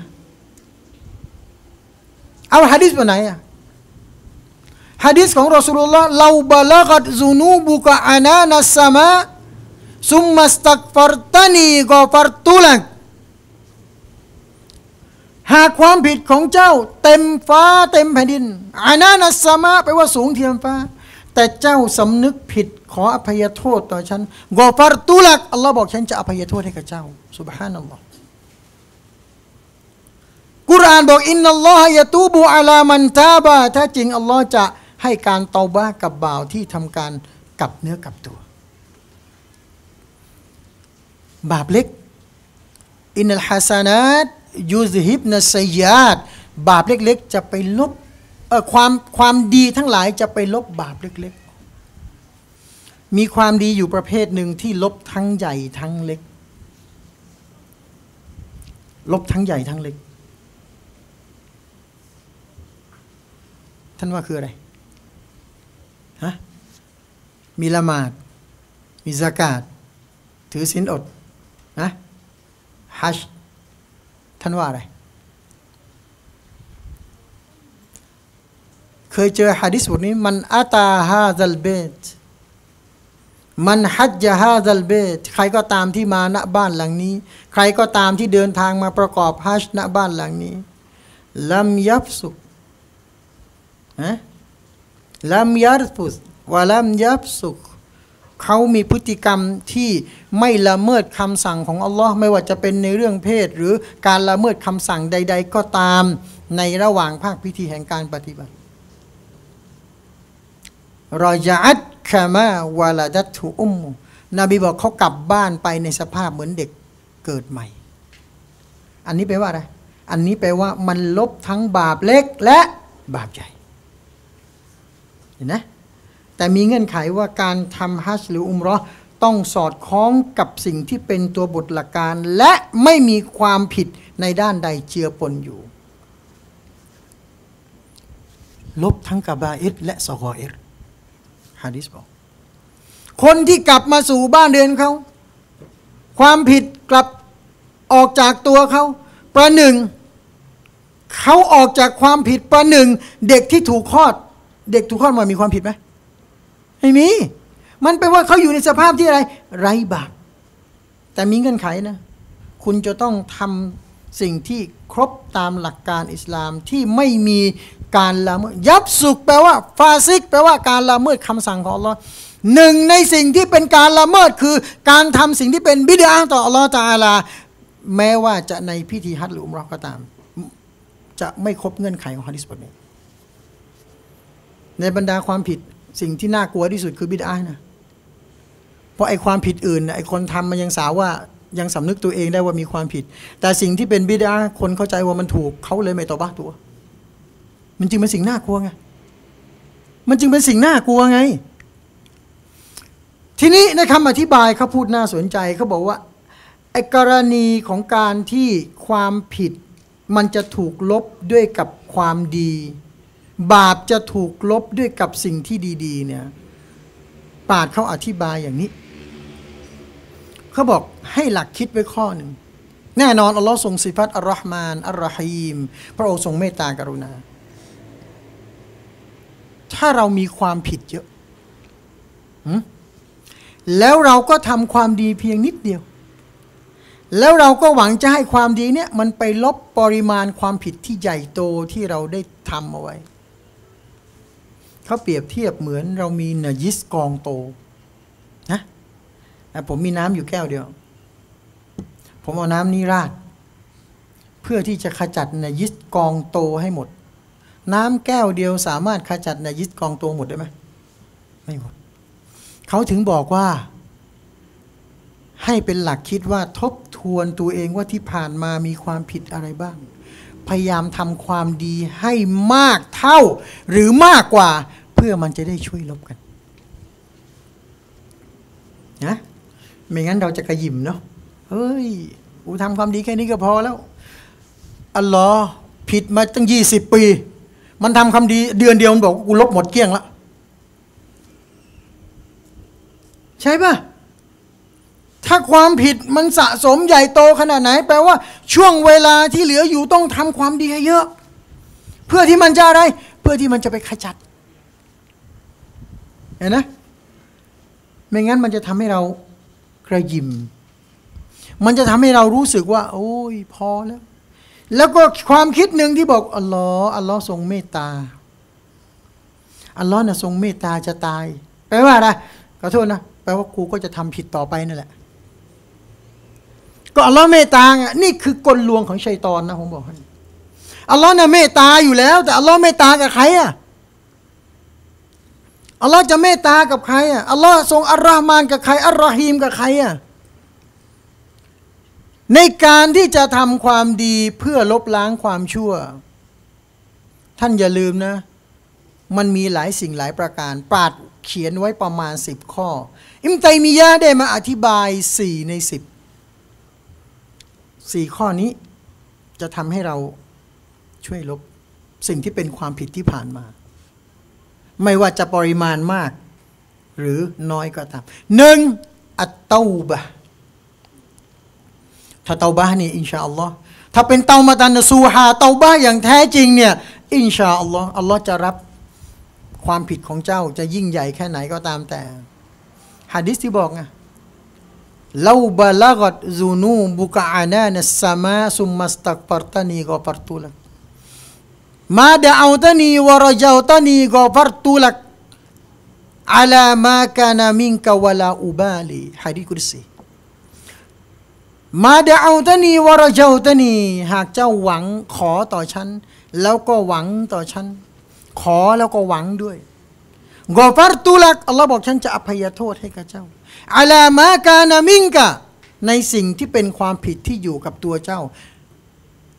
เอาหะดีษบทไหนอะหะดีษของรอซูลุลลอฮ์ลาบะละกัตซุนูบุกะอานานัสสมาซุมมัสตักฟัรตานีกอฟัรตุลักหากความผิดของเจ้าเต็มฟ้าเต็มแผ่นดินอานานัสสมาแปลว่าสูงเทียมฟ้าแต่เจ้าสำนึกผิดขออภัยโทษต่อฉันกอฟัรตุลักอัลลอฮ์บอกฉันจะอภัยโทษให้กับเจ้าซุบฮานัลลอฮ์กุรอานบอกอินนัลลอฮะยะตูบุอะลามันตาบะแท้จริงอัลลอฮ์จะให้การเตาบะห์กับบ่าวที่ทำการกลับเนื้อกลับตัวบาปเล็กอินนัลฮะซานัตยูซฮิบนัสซัยยาตบาปเล็กๆจะไปลบความดีทั้งหลายจะไปลบบาปเล็กๆมีความดีอยู่ประเภทหนึ่งที่ลบทั้งใหญ่ทั้งเล็กลบทั้งใหญ่ทั้งเล็กท่านว่าคืออะไรฮะมีละหมาดมีซะกาตถือศีลอดนะฮัจญ์ท่านว่าอะไรเคยเจอหะดีษบทนี้มันอาตาฮาซัลเบตมันฮัจญะฮาซัลเบตใครก็ตามที่มาณบ้านหลังนี้ใครก็ตามที่เดินทางมาประกอบฮัจญ์ณบ้านหลังนี้ลัมยับสุกลัมยัรฟุสวะลัมยับสุกเขามีพฤติกรรมที่ไม่ละเมิดคำสั่งของอัลลอฮ์ไม่ว่าจะเป็นในเรื่องเพศหรือการละเมิดคำสั่งใดๆก็ตามในระหว่างภาคพิธีแห่งการปฏิบัติรอญะอัตคามาวะลาดัตตุอุมมุนบีบอกเขากลับบ้านไปในสภาพเหมือนเด็กเกิดใหม่อันนี้แปลว่าอะไรอันนี้แปลว่ามันลบทั้งบาปเล็กและบาปใหญ่เห็นไหมแต่มีเงื่อนไขว่าการทำฮัจญ์หรืออุมเราะห์ต้องสอดคล้องกับสิ่งที่เป็นตัวบทหลักการ และไม่มีความผิดในด้านใดเจือปนอยู่ลบทั้งกะบาอิรและซอฆออิรหะดีษบอกคนที่กลับมาสู่บ้านเรือนเขาความผิดกลับออกจากตัวเขาประหนึ่งเขาออกจากความผิดประหนึ่งเด็กที่ถูกคลอดเด็กถูกคลอดมามีความผิดไหมไม่มีมันแปลว่าเขาอยู่ในสภาพที่อะไรไร้บาปแต่มีเงื่อนไขนะคุณจะต้องทำสิ่งที่ครบตามหลักการอิสลามที่ไม่มีการละเมิดยับสุกแปลว่าฟาซิกแปลว่าการละเมิดคำสั่งของอัลลอฮ์หนึ่งในสิ่งที่เป็นการละเมิดคือการทำสิ่งที่เป็นบิดอะห์ต่ออัลลอฮ์ตะอาลาแม้ว่าจะในพิธีฮัจญ์หรืออุมเราะห์ก็ตามจะไม่ครบเงื่อนไขของหะดีษบทนี้ในบรรดาความผิดสิ่งที่น่ากลัวที่สุดคือบิดอะห์นะเพราะไอ้ความผิดอื่นไอ้คนทำมันยังสาวว่ายังสำนึกตัวเองได้ว่ามีความผิดแต่สิ่งที่เป็นบิดอะห์คนเข้าใจว่ามันถูกเขาเลยไม่ตอบะห์ตัวมันจึงเป็นสิ่งน่ากลัวไงมันจึงเป็นสิ่งน่ากลัวไงทีนี้ในคำอธิบายเขาพูดน่าสนใจเขาบอกว่าไอ้กรณีของการที่ความผิดมันจะถูกลบด้วยกับความดีบาปจะถูกลบด้วยกับสิ่งที่ดีๆเนี่ยปาดเขาอธิบายอย่างนี้เขาบอกให้หลักคิดไว้ข้อหนึ่งแน่นอนอัลลอฮ์ทรงสิฟัตอัลลอฮ์มานอัลรอฮีมพระองค์ทรงเมตตากรุณาถ้าเรามีความผิดเยอะแล้วเราก็ทำความดีเพียงนิดเดียวแล้วเราก็หวังจะให้ความดีเนี่ยมันไปลบปริมาณความผิดที่ใหญ่โตที่เราได้ทำเอาไว้เขาเปรียบเทียบเหมือนเรามีนะญิสกองโตนะผมมีน้ำอยู่แก้วเดียวผมเอาน้ำนี้ราดเพื่อที่จะขจัดนะญิสกองโตให้หมดน้ำแก้วเดียวสามารถขจัดนะญิสกองโตหมดได้ไหมไม่หมดเขาถึงบอกว่าให้เป็นหลักคิดว่าทบทวนตัวเองว่าที่ผ่านมามีความผิดอะไรบ้างพยายามทำความดีให้มากเท่าหรือมากกว่าเพื่อมันจะได้ช่วยลบกันนะไม่งั้นเราจะกระยิมเนาะเฮ้ยกูทำความดีแค่นี้ก็พอแล้วอัลลอฮ์ผิดมาตั้ง20 ปีมันทำความดีเดือนเดียวมันบอกกูลบหมดเกลี้ยงละใช่ป่ะถ้าความผิดมันสะสมใหญ่โตขนาดไหนแปลว่าช่วงเวลาที่เหลืออยู่ต้องทำความดีให้เยอะเพื่อที่มันจะอะไรเพื่อที่มันจะไปขจัดเห็นนะไม่งั้นมันจะทำให้เรากระยิมมันจะทำให้เรารู้สึกว่าโอ้ยพอแล้วก็ความคิดหนึ่งที่บอกอัลลอฮ์ทรงเมตตาอัลลอฮ์น่ะทรงเมตตาจะตายแปลว่าอะไรขอโทษนะแปลว่ากูก็จะทำผิดต่อไปนั่นแหละก็อัลลอฮ์เมตตาไงนี่คือกลลวงของชัยฏอนนะผมบอกให้อัลลอฮ์น่ะเมตตาอยู่แล้วแต่อัลลอฮ์เมตตากับใครอ่ะอัลลอฮ์จะเมตตากับใครอ่ะอัลลอฮ์ทรงอัลลอฮ์มานกับใครอัลรอฮีมกับใครอ่ะในการที่จะทำความดีเพื่อลบล้างความชั่วท่านอย่าลืมนะมันมีหลายสิ่งหลายประการปราชญ์เขียนไว้ประมาณ10 ข้ออิมตัยมียะห์ได้มาอธิบาย4 ใน 10ข้อนี้จะทำให้เราช่วยลบสิ่งที่เป็นความผิดที่ผ่านมาไม่ว่าจะปริมาณมากหรือน้อยก็ตาม1อัตเตาบะห์ถ้าเตาบะห์นี่อินชาอัลลอฮ์ถ้าเป็นเตามาตันซูฮาเตาบะห์อย่างแท้จริงเนี่ยอินชาอัลลอฮ์อัลลอฮ์จะรับความผิดของเจ้าจะยิ่งใหญ่แค่ไหนก็ตามแต่หะดีษที่บอกไงลาบะละกัตซุนูบุกะอานานัสสมาซุมมัสตักฟัรตานีกอฟัรตุลักมาดะเอาตานีวะระเจาตานีกอฟัรตุลักอะลามาคานามินกะวะลาอุบาลีหะดีษกุดซีมาดะเอาตานีวะระเจาตานีหากเจ้าหวังขอต่อฉันแล้วก็หวังต่อฉันขอแล้วก็หวังด้วยกอฟัรตุลักอัลลอฮ์บอกฉันจะอภัยโทษให้กับเจ้าอะลามากานามิงกะในสิ่งที่เป็นความผิดที่อยู่กับตัวเจ้า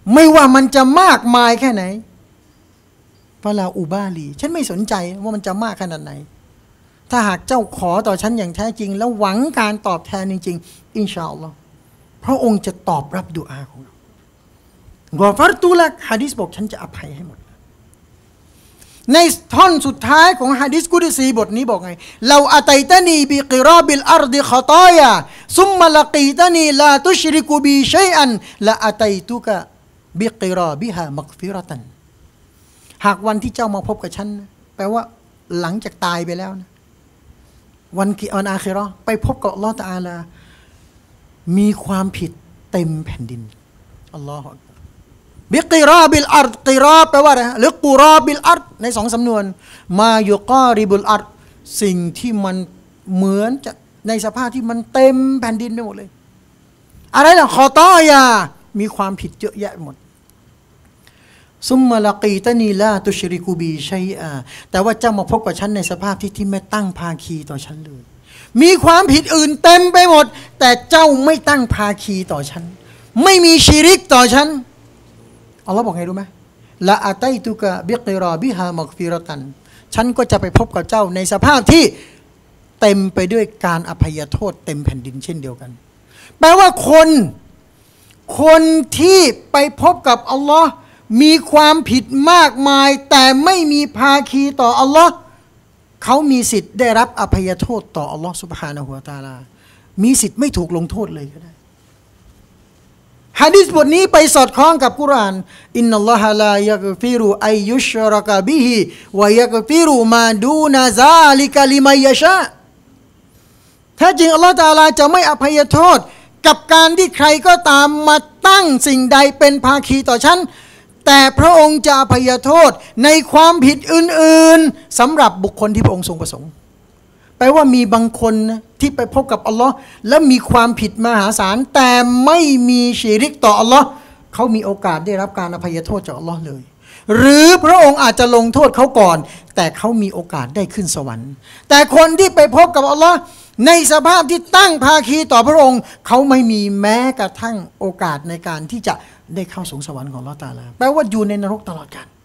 ไม่ว่ามันจะมากมายแค่ไหนฟะลาอูบาลีฉันไม่สนใจว่ามันจะมากขนาดไหนถ้าหากเจ้าขอต่อฉันอย่างแท้จริงแล้วหวังการตอบแทนจริงๆอินชาอัลลอฮ์พระองค์จะตอบรับดุอาของเรากอฟัรตุลักหะดีษบอกฉันจะอภัยให้หมดในท่อนสุดท้ายของหะดีษกุดซีบทนี้บอกไงเราอะตัยตะนีบิกิราบิลอัรฎิขอตายาซุมมะละกีตะนีลาตุชริกุบีชัยอันละอะตัยตุกะบิกิราบิฮามักฟิเราะตันหากวันที่เจ้ามาพบกับฉันแปลว่าหลังจากตายไปแล้วนะวันอาคิเราะห์ไปพบกับอัลเลาะห์ตะอาลามีความผิดเต็มแผ่นดินอัลลอฮฺบิกิราบิลอัรฎกิราแปลว่าอะไรหรือกุราบิลอัรฎในสองสำนวนมายุกอริบุลอัรฎสิ่งที่มันเหมือนจะในสภาพที่มันเต็มแผ่นดินไปหมดเลยอะไรล่ะขอตอยามีความผิดเยอะแยะหมดซุมมาลากีตะนีลาตุชริกูบีชัยอาแต่ว่าเจ้ามาพบกับฉันในสภาพที่ไม่ตั้งภาคีต่อฉันเลยมีความผิดอื่นเต็มไปหมดแต่เจ้าไม่ตั้งภาคีต่อฉันไม่มีชิริกต่อฉันอัลลอฮ์บอกไงรู้ไหมละอาตัยตุกะบิกิราบิฮามักฟิเราะตันฉันก็จะไปพบกับเจ้าในสภาพที่เต็มไปด้วยการอภัยโทษเต็มแผ่นดินเช่นเดียวกันแปลว่าคนที่ไปพบกับอัลลอฮ์มีความผิดมากมายแต่ไม่มีภาคีต่ออัลลอฮ์เขามีสิทธิ์ได้รับอภัยโทษต่ออัลลอฮ์ซุบฮานะฮูวะตะอาลามีสิทธิ์ไม่ถูกลงโทษเลยก็ได้หะดีษบทนี้ไปสอดคล้องกับกุรอานอินนัลลอฮะลายักฟิรุอัยยุชรกะบิฮิวะยักฟิรุมาดูนาซาลิกะลิมัยยะชาแท้จริงอัลลอฮ์ตะอาลาจะไม่อภัยโทษกับการที่ใครก็ตามมาตั้งสิ่งใดเป็นภาคีต่อฉันแต่พระองค์จะอภัยโทษในความผิดอื่นๆสำหรับบุคคลที่พระองค์ทรงประสงค์แปลว่ามีบางคนนะที่ไปพบกับอัลลอฮ์และมีความผิดมหาศาลแต่ไม่มีชิริกต่ออัลลอฮ์เขามีโอกาสได้รับการอภัยโทษจากอัลลอฮ์เลยหรือพระองค์อาจจะลงโทษเขาก่อนแต่เขามีโอกาสได้ขึ้นสวรรค์แต่คนที่ไปพบกับอัลลอฮ์ในสภาพที่ตั้งภาคีต่อพระองค์เขาไม่มีแม้กระทั่งโอกาสในการที่จะได้เข้าสู่สวรรค์ของอัลลอฮ์ตะอาลาแปลว่าอยู่ในนรกตลอดกาล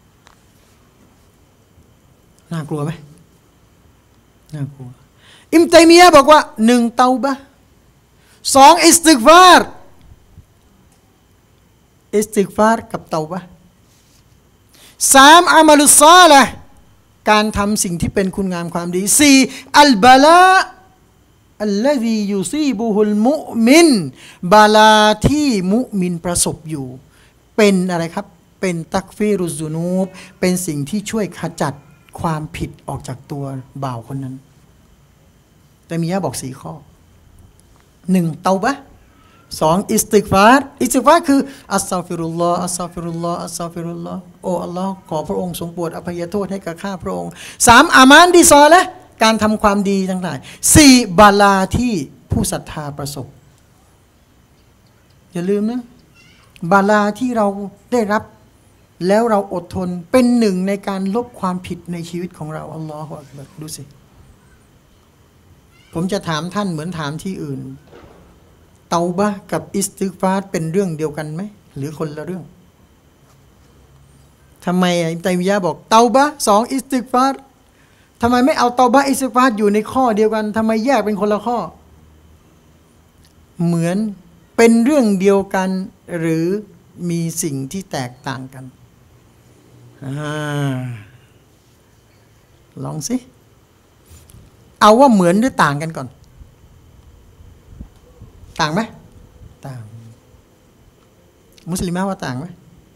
น่ากลัวไหมน่ากลัวอิมตัยมียะห์บอกว่า1เตาบะห์2อิสติฆฟารกับเตาบะห์3อามัลุศอลิฮ์การทำสิ่งที่เป็นคุณงามความดี4อัลบะลาอัลลซียุซีบุฮุลมุมินบาลาที่มุมินประสบอยู่เป็นอะไรครับเป็นตักฟีรุซุนูบเป็นสิ่งที่ช่วยขจัดความผิดออกจากตัวบ่าวคนนั้นแต่มียะห์บอก4ข้อ1เตาบะห์2อิสติฆฟารคืออัสซาฟิรุลลอฮ์อัสซาฟิรุลลอฮ์อัสซาฟิรุลลอฮ์โอ้อัลลอฮ์ขอพระองค์ทรงโปรดอภัยโทษให้กับข้าพระองค์3อามานดิซอละการทำความดีทั้งหลาย4บาลาที่ผู้ศรัทธาประสบอย่าลืมนะบาลาที่เราได้รับแล้วเราอดทนเป็นหนึ่งในการลบความผิดในชีวิตของเราอัลลอฮฺอักบัรดูสิผมจะถามท่านเหมือนถามที่อื่นเตาบะห์กับอิสติฆฟารเป็นเรื่องเดียวกันไหมหรือคนละเรื่องทำไมอิบนุตัยมียะห์บอกเตาบะห์2อิสติฆฟารทำไมไม่เอาเตาบะห์อิสติฆฟารอยู่ในข้อเดียวกันทำไมแยกเป็นคนละข้อเหมือนเป็นเรื่องเดียวกันหรือมีสิ่งที่แตกต่างกันลองสิเอาว่าเหมือนหรือต่างกันก่อนต่างไหมต่างมุสลิมว่าต่างไหม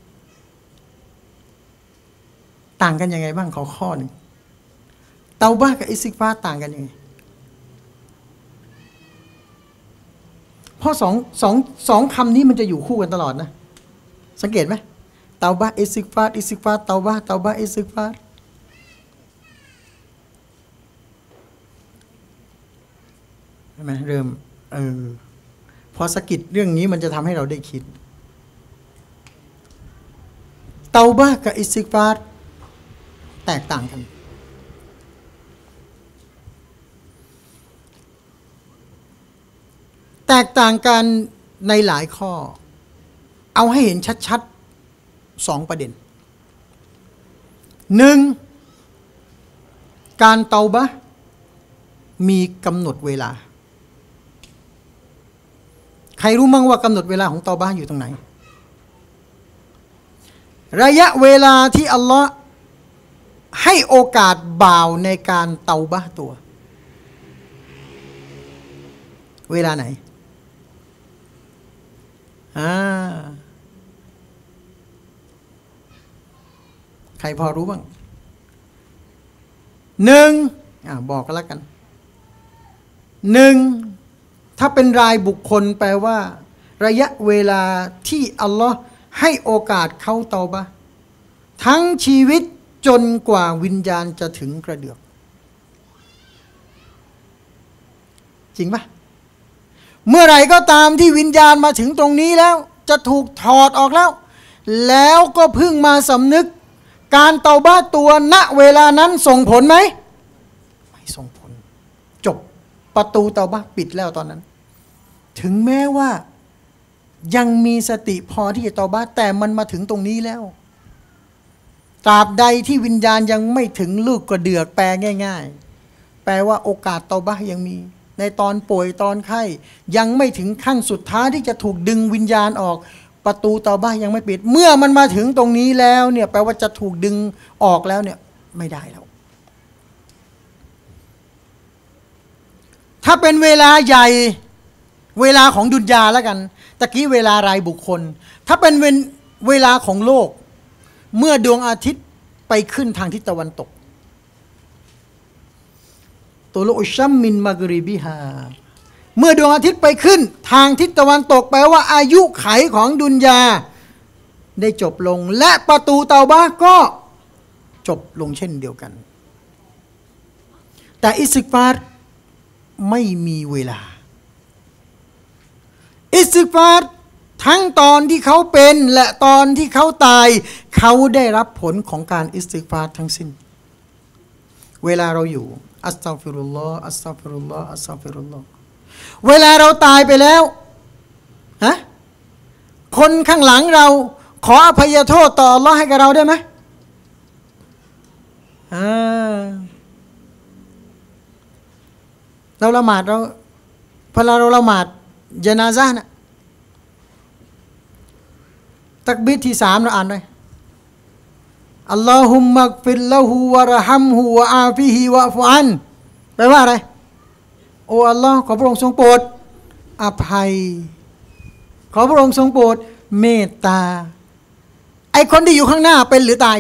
ต่างกันยังไงบ้างขอข้อหนึ่งเตาบะห์กับอิสติฆฟารต่างกันยังไงเพราะสองคำนี้มันจะอยู่คู่กันตลอดนะสังเกตไหมเตาบะห์อิสติฆฟารอิสติฆฟารเตาบะห์อิสติฆฟารใช่ไหมเริ่มพอสะกิดเรื่องนี้มันจะทำให้เราได้คิดเตาบะห์กับอิสติฆฟารแตกต่างกันแตกต่างกันในหลายข้อเอาให้เห็นชัดๆ 2 ประเด็น 1. การเตาบะห์มีกำหนดเวลาใครรู้มั้งว่ากำหนดเวลาของเตาบะห์อยู่ตรงไหนระยะเวลาที่อัลลอฮ์ให้โอกาสบ่าวในการเตาบะห์ตัวเวลาไหนใครพอรู้บ้างบอกกันแล้วกันถ้าเป็นรายบุคคลแปลว่าระยะเวลาที่อัลลอฮ์ให้โอกาสเขาเตาบะห์ทั้งชีวิตจนกว่าวิญญาณจะถึงกระเดือกจริงปะเมื่อไหร่ก็ตามที่วิญญาณมาถึงตรงนี้แล้วจะถูกถอดออกแล้วก็เพิ่งมาสำนึกการเตาบะห์ตัวณเวลานั้นส่งผลไหมไม่ส่งผลจบประตูเตาบะห์ปิดแล้วตอนนั้นถึงแม้ว่ายังมีสติพอที่จะเตาบะห์แต่มันมาถึงตรงนี้แล้วตราบใดที่วิญญาณยังไม่ถึงลูกกระเดือกแปลง่ายๆแปลว่าโอกาสเตาบะห์ยังมีในตอนป่วยตอนไข้ยังไม่ถึงขั้นสุดท้ายที่จะถูกดึงวิญญาณออกประตูเตาบะห์ยังไม่ปิดเมื่อมันมาถึงตรงนี้แล้วเนี่ยแปลว่าจะถูกดึงออกแล้วเนี่ยไม่ได้แล้วถ้าเป็นเวลาใหญ่เวลาของดุนยาแล้วกันตะกี้เวลารายบุคคลถ้าเป็นเวลาของโลกเมื่อดวงอาทิตย์ไปขึ้นทางทิศตะวันตกตุลุอุชัมมินมักริบิฮาเมื่อดวงอาทิตย์ไปขึ้นทางทิศตะวันตกแปลว่าอายุไขของดุนยาได้จบลงและประตูเตาบะห์ก็จบลงเช่นเดียวกันแต่อิสติฆฟารไม่มีเวลาอิสติฆฟารทั้งตอนที่เขาเป็นและตอนที่เขาตายเขาได้รับผลของการอิสติฆฟารทั้งสิ้นเวลาเราอยู่อัสตัฆฟิรุลลอฮ์อัสตัฆฟิรุลลอฮ์อัสตัฆฟิรุลลอฮ์เวลาเราตายไปแล้วคนข้างหลังเราขออภัยโทษต่ออัลเลาะห์ให้กับเราได้ไหมเราละหมาดเราพอเราละหมาดญะนาซะห์นะตักบีรที่3เราอ่านเลยอัลลอฮุมมักฟิรละฮูวะรฮัมฮูวะอาฟิฮิวะฟุอันแปลว่าอะไรโอ้อัลลอฮ์ขอพระองค์ทรงโปรดอภัยขอพระองค์ทรงโปรดเมตตาไอคนที่อยู่ข้างหน้าเป็นหรือตาย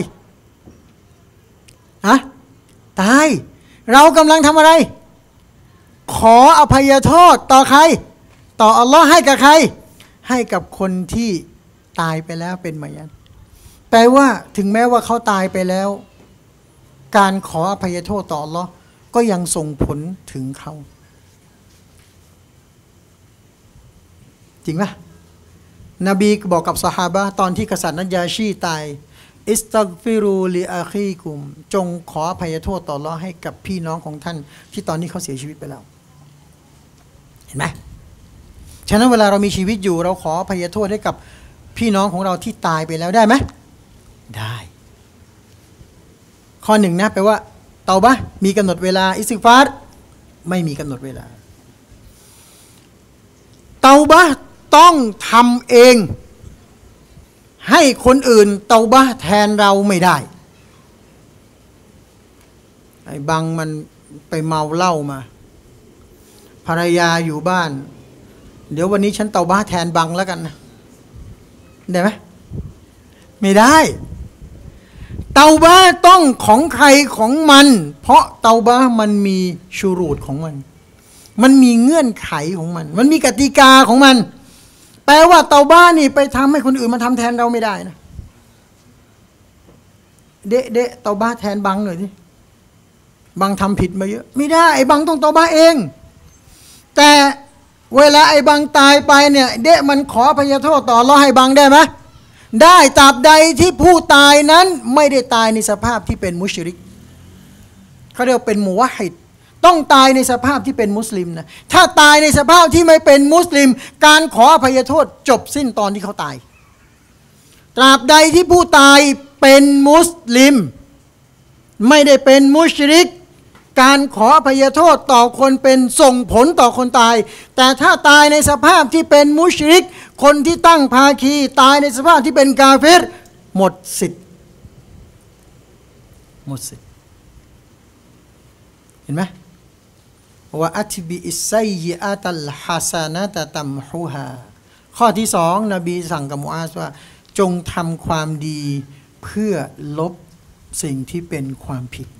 ตายเรากำลังทำอะไรขออภัยโทษต่อใครต่ออัลลอฮ์ให้กับใครให้กับคนที่ตายไปแล้วเป็นมายันแปลว่าถึงแม้ว่าเขาตายไปแล้วการขออภัยโทษต่ออัลลอฮ์ก็ยังส่งผลถึงเขาจริงปะนบีบอกกับซอฮาบะห์ตอนที่กษัตริย์นัจญาชีตายอิสตัฆฟิรูลิอาคีกุมจงขออภัยโทษต่ออัลเลาะห์ให้กับพี่น้องของท่านที่ตอนนี้เขาเสียชีวิตไปแล้วเห็นไหมฉะนั้นเวลาเรามีชีวิตอยู่เราขออภัยโทษให้กับพี่น้องของเราที่ตายไปแล้วได้ไหมได้ข้อหนึ่งนะแปลว่าเตาบะห์มีกำหนดเวลาอิสติฆฟารไม่มีกำหนดเวลาเตาบะห์ต้องทำเองให้คนอื่นเตาบะห์แทนเราไม่ได้ไอ้บังมันไปเมาเหล้ามาภรรยาอยู่บ้านเดี๋ยววันนี้ฉันเตาบะห์แทนบังแล้วกันนะได้ไหมไม่ได้เตาบะห์ต้องของใครของมันเพราะเตาบะห์มันมีชูรูตของมันมีเงื่อนไขของมันมีกติกาของมันแปลว่าเตาบะห์นี่ไปทำให้คนอื่นมาทำแทนเราไม่ได้นะเดะเตาบะห์แทนบังหน่อยสิบังทำผิดมาเยอะไม่ได้ไอ้บังต้องเตาบะห์เองแต่เวลาไอ้บังตายไปเนี่ยเดะมันขออภัยโทษต่ออัลเลาะห์ให้บังได้ไหมได้ตราบใดที่ผู้ตายนั้นไม่ได้ตายในสภาพที่เป็นมุชริกเขาเรียกเป็นมุวะฮิดต้องตายในสภาพที่เป็นมุสลิมนะถ้าตายในสภาพที่ไม่เป็นมุสลิมการขออภัยโทษจบสิ้นตอนที่เขาตายตราบใดที่ผู้ตายเป็นมุสลิมไม่ได้เป็นมุชริกการขออภัยโทษต่อคนเป็นส่งผลต่อคนตายแต่ถ้าตายในสภาพที่เป็นมุชริกคนที่ตั้งภาคีตายในสภาพที่เป็นกาเฟรหมดสิทธิ์หมดสิทธิ์เห็นไหมว่าอัตบิอิสไซยิอาตัลฮัสานะตะตัมฮูฮาข้อที่สองนบีสั่งกับมุอาซว่าจงทำความดีเพื่อลบสิ่งที่เป็นความผิด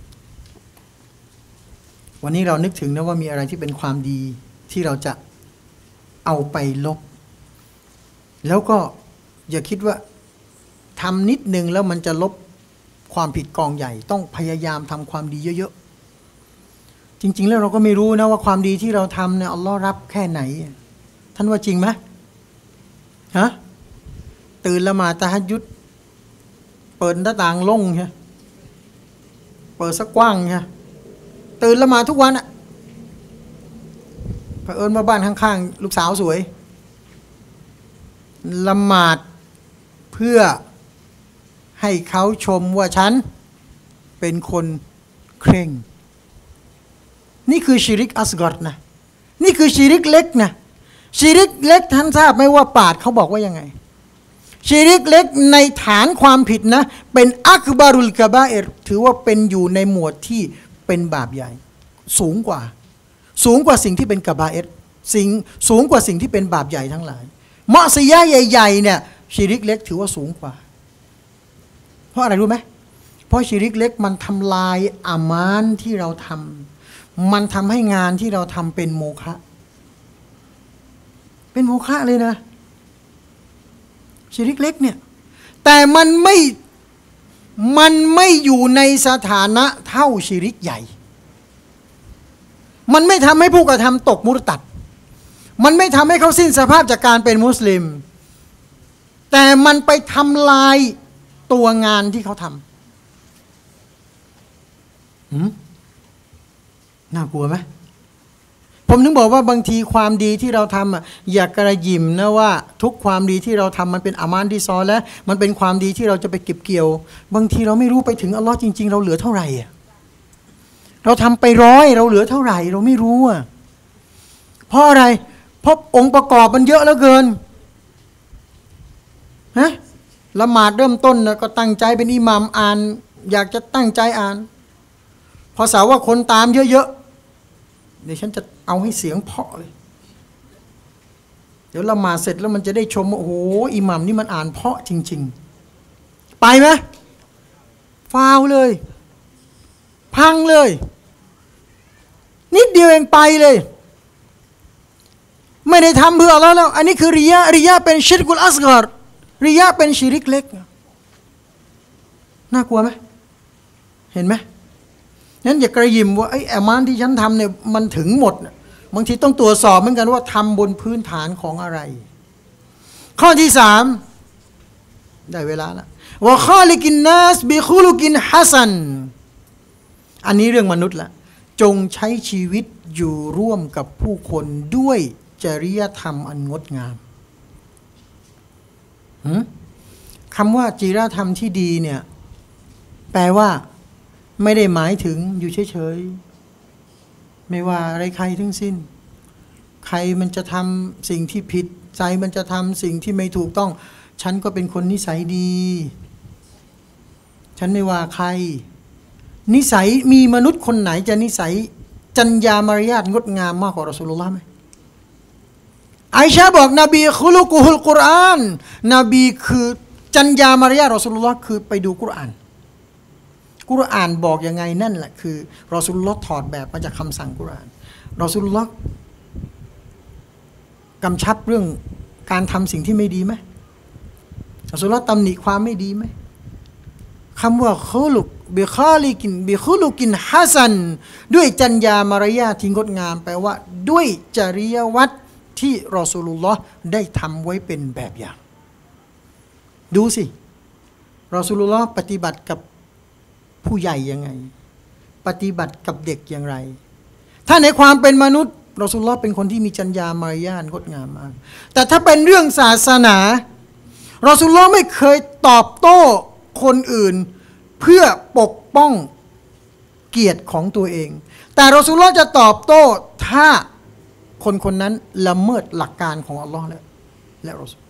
วันนี้เรานึกถึงนะว่ามีอะไรที่เป็นความดีที่เราจะเอาไปลบแล้วก็อย่าคิดว่าทำนิดนึงแล้วมันจะลบความผิดกองใหญ่ต้องพยายามทำความดีเยอะๆจริงๆแล้วเราก็ไม่รู้นะว่าความดีที่เราทำเนี่ยอัลลอฮ์รับแค่ไหนท่านว่าจริงไหมฮะตื่นละหมาดตะฮัจญุดเปิดหน้าต่างลงใช่เปิดสักกว้างใช่ตื่นละหมาดทุกวันอะเผอิญมาบ้านข้างๆลูกสาวสวยละหมาดเพื่อให้เขาชมว่าฉันเป็นคนเคร่งนี่คือชิริกอัสกอรนะนี่คือชิริกเล็กนะชิริกเล็กท่านทราบไหมว่าปาดเขาบอกว่ายังไงชิริกเล็กในฐานความผิดนะเป็นอักบารุลกะบาอิรถือว่าเป็นอยู่ในหมวดที่เป็นบาปใหญ่สูงกว่าสิ่งที่เป็นกะบาอิรสูงกว่าสิ่งที่เป็นบาปใหญ่ทั้งหลายมะซียะห์ใหญ่ๆเนี่ยชิริกเล็กถือว่าสูงกว่าเพราะอะไรรู้ไหมเพราะชิริกเล็กมันทำลายอามานที่เราทำมันทำให้งานที่เราทำเป็นโมฆะเลยนะชิริกเล็กเนี่ยแต่มันไม่อยู่ในสถานะเท่าชิริกใหญ่มันไม่ทำให้ผู้กระทำตกมุรตัดมันไม่ทำให้เขาสิ้นสภาพจากการเป็นมุสลิมแต่มันไปทำลายตัวงานที่เขาทำน่ากลัวไหมผมถึงบอกว่าบางทีความดีที่เราทำอย่ากระยิมนะว่าทุกความดีที่เราทำมันเป็นอามานที่ซอแล้วมันเป็นความดีที่เราจะไปเก็บเกี่ยวบางทีเราไม่รู้ไปถึงอัลลอฮ์จริงๆเราเหลือเท่าไหร่เราทำไป100เราเหลือเท่าไหร่เราไม่รู้เพราะอะไรเพราะองค์ประกอบมันเยอะเหลือเกินฮะละหมาดเริ่มต้นนะก็ตั้งใจเป็นอิหมัมอ่านอยากจะตั้งใจอ่านพอสาวว่าคนตามเยอะๆเดี๋ยวฉันจะเอาให้เสียงเพาะเลยเดี๋ยวละหมาดเสร็จแล้วมันจะได้ชมว่าโอ้โหอิหมัมนี่มันอ่านเพาะจริงๆไปไหมฟาวเลยพังเลยนิดเดียวเองไปเลยไม่ได้ทำเพื่อAllahแล้วอันนี้คือริยะเป็นชิรกุลอัสกอรริยะเป็นชิริกเล็กน่ากลัวไหมเห็นไหมงั้นอย่ากระยิมว่าไอ้อามานที่ฉันทำเนี่ยมันถึงหมดบางทีต้องตรวจสอบเหมือนกันว่าทำบนพื้นฐานของอะไรข้อที่3ได้เวลาแล้วว่าคอลิกินนัสบิคุลุกินฮัสันอันนี้เรื่องมนุษย์ละจงใช้ชีวิตอยู่ร่วมกับผู้คนด้วยจริยธรรมอันงดงามคำว่าจริยธรรมที่ดีเนี่ยแปลว่าไม่ได้หมายถึงอยู่เฉยๆไม่ว่าอะไรใครทั้งสิ้นใครมันจะทำสิ่งที่ผิดใจมันจะทำสิ่งที่ไม่ถูกต้องฉันก็เป็นคนนิสัยดีฉันไม่ว่าใครนิสัยมีมนุษย์คนไหนจะนิสัยจรรยามารยาทงดงามมากกว่ารอซูลุลลอฮ์ไหมไอชาบอกนบีคุลุกุฮุลกุรอานนบีคือจรรยามารยาทรอซูลุลลอฮ์คือไปดูกุรอานบอกยังไงนั่นแหละคือรอซูลุลลอฮ์ถอดแบบมาจากคำสั่งกุรอานรอซูลุลลอฮ์กำชับเรื่องการทำสิ่งที่ไม่ดีไหมรอซูลุลลอฮ์ตำหนิความไม่ดีไหมคำว่าคุลุกบิคุลุกินฮัสันด้วยจรรยามารยาทที่งดงามแปลว่าด้วยจริยวัตรที่รอซูลุลลอฮ์ได้ทำไว้เป็นแบบอย่างดูสิรอซูลุลลอฮ์ปฏิบัติกับผู้ใหญ่ยังไงปฏิบัติกับเด็กอย่างไร ถ้าในความเป็นมนุษย์รอซูลุลลอฮ์เป็นคนที่มีจรรยามารยาทงดงามมากแต่ถ้าเป็นเรื่องศาสนารอซูลุลลอฮ์ไม่เคยตอบโต้คนอื่นเพื่อปกป้องเกียรติของตัวเองแต่รอซูลุลลอฮ์จะตอบโต้ถ้าคนคนนั้นละเมิดหลักการของอัลลอฮ์และรอซูล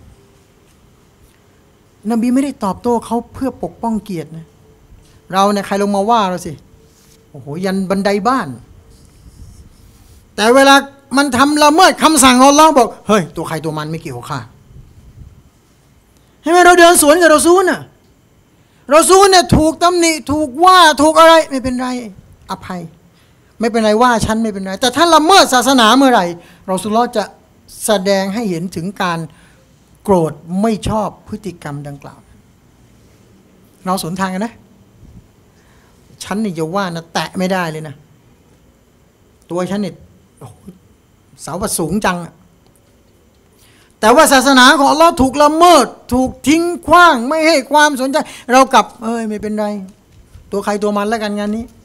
นบีไม่ได้ตอบโต้เขาเพื่อปกป้องเกียรตินะเราเนี่ยใครลงมาว่าเราสิโอ้โหยันบันไดบ้านแต่เวลามันทำละเมิดคำสั่งของอัลลอฮ์บอกเฮ้ยตัวใครตัวมันไม่เกี่ยวกับข้าให้ไหมเราเดินสวนกับรอซูลน่ะรอซูลเนี่ยถูกตำหนิถูกว่าถูกอะไรไม่เป็นไรอภัยไม่เป็นไรว่าฉันไม่เป็นไรแต่ถ้าละเมิดศาสนาเมื่อไหร่รอซูลุลลอฮ์จะแสดงให้เห็นถึงการโกรธไม่ชอบพฤติกรรมดังกล่าวเราสวนทางกันนะฉันนี่จะว่านะแตะไม่ได้เลยนะตัวฉันเนี่ยเสาประสูงจังแต่ว่าศาสนาของอัลลอฮ์ถูกละเมิดถูกทิ้งขว้างไม่ให้ความสนใจเรากลับไม่เป็นไรตัวใครตัวมันแล้วกันงานนี้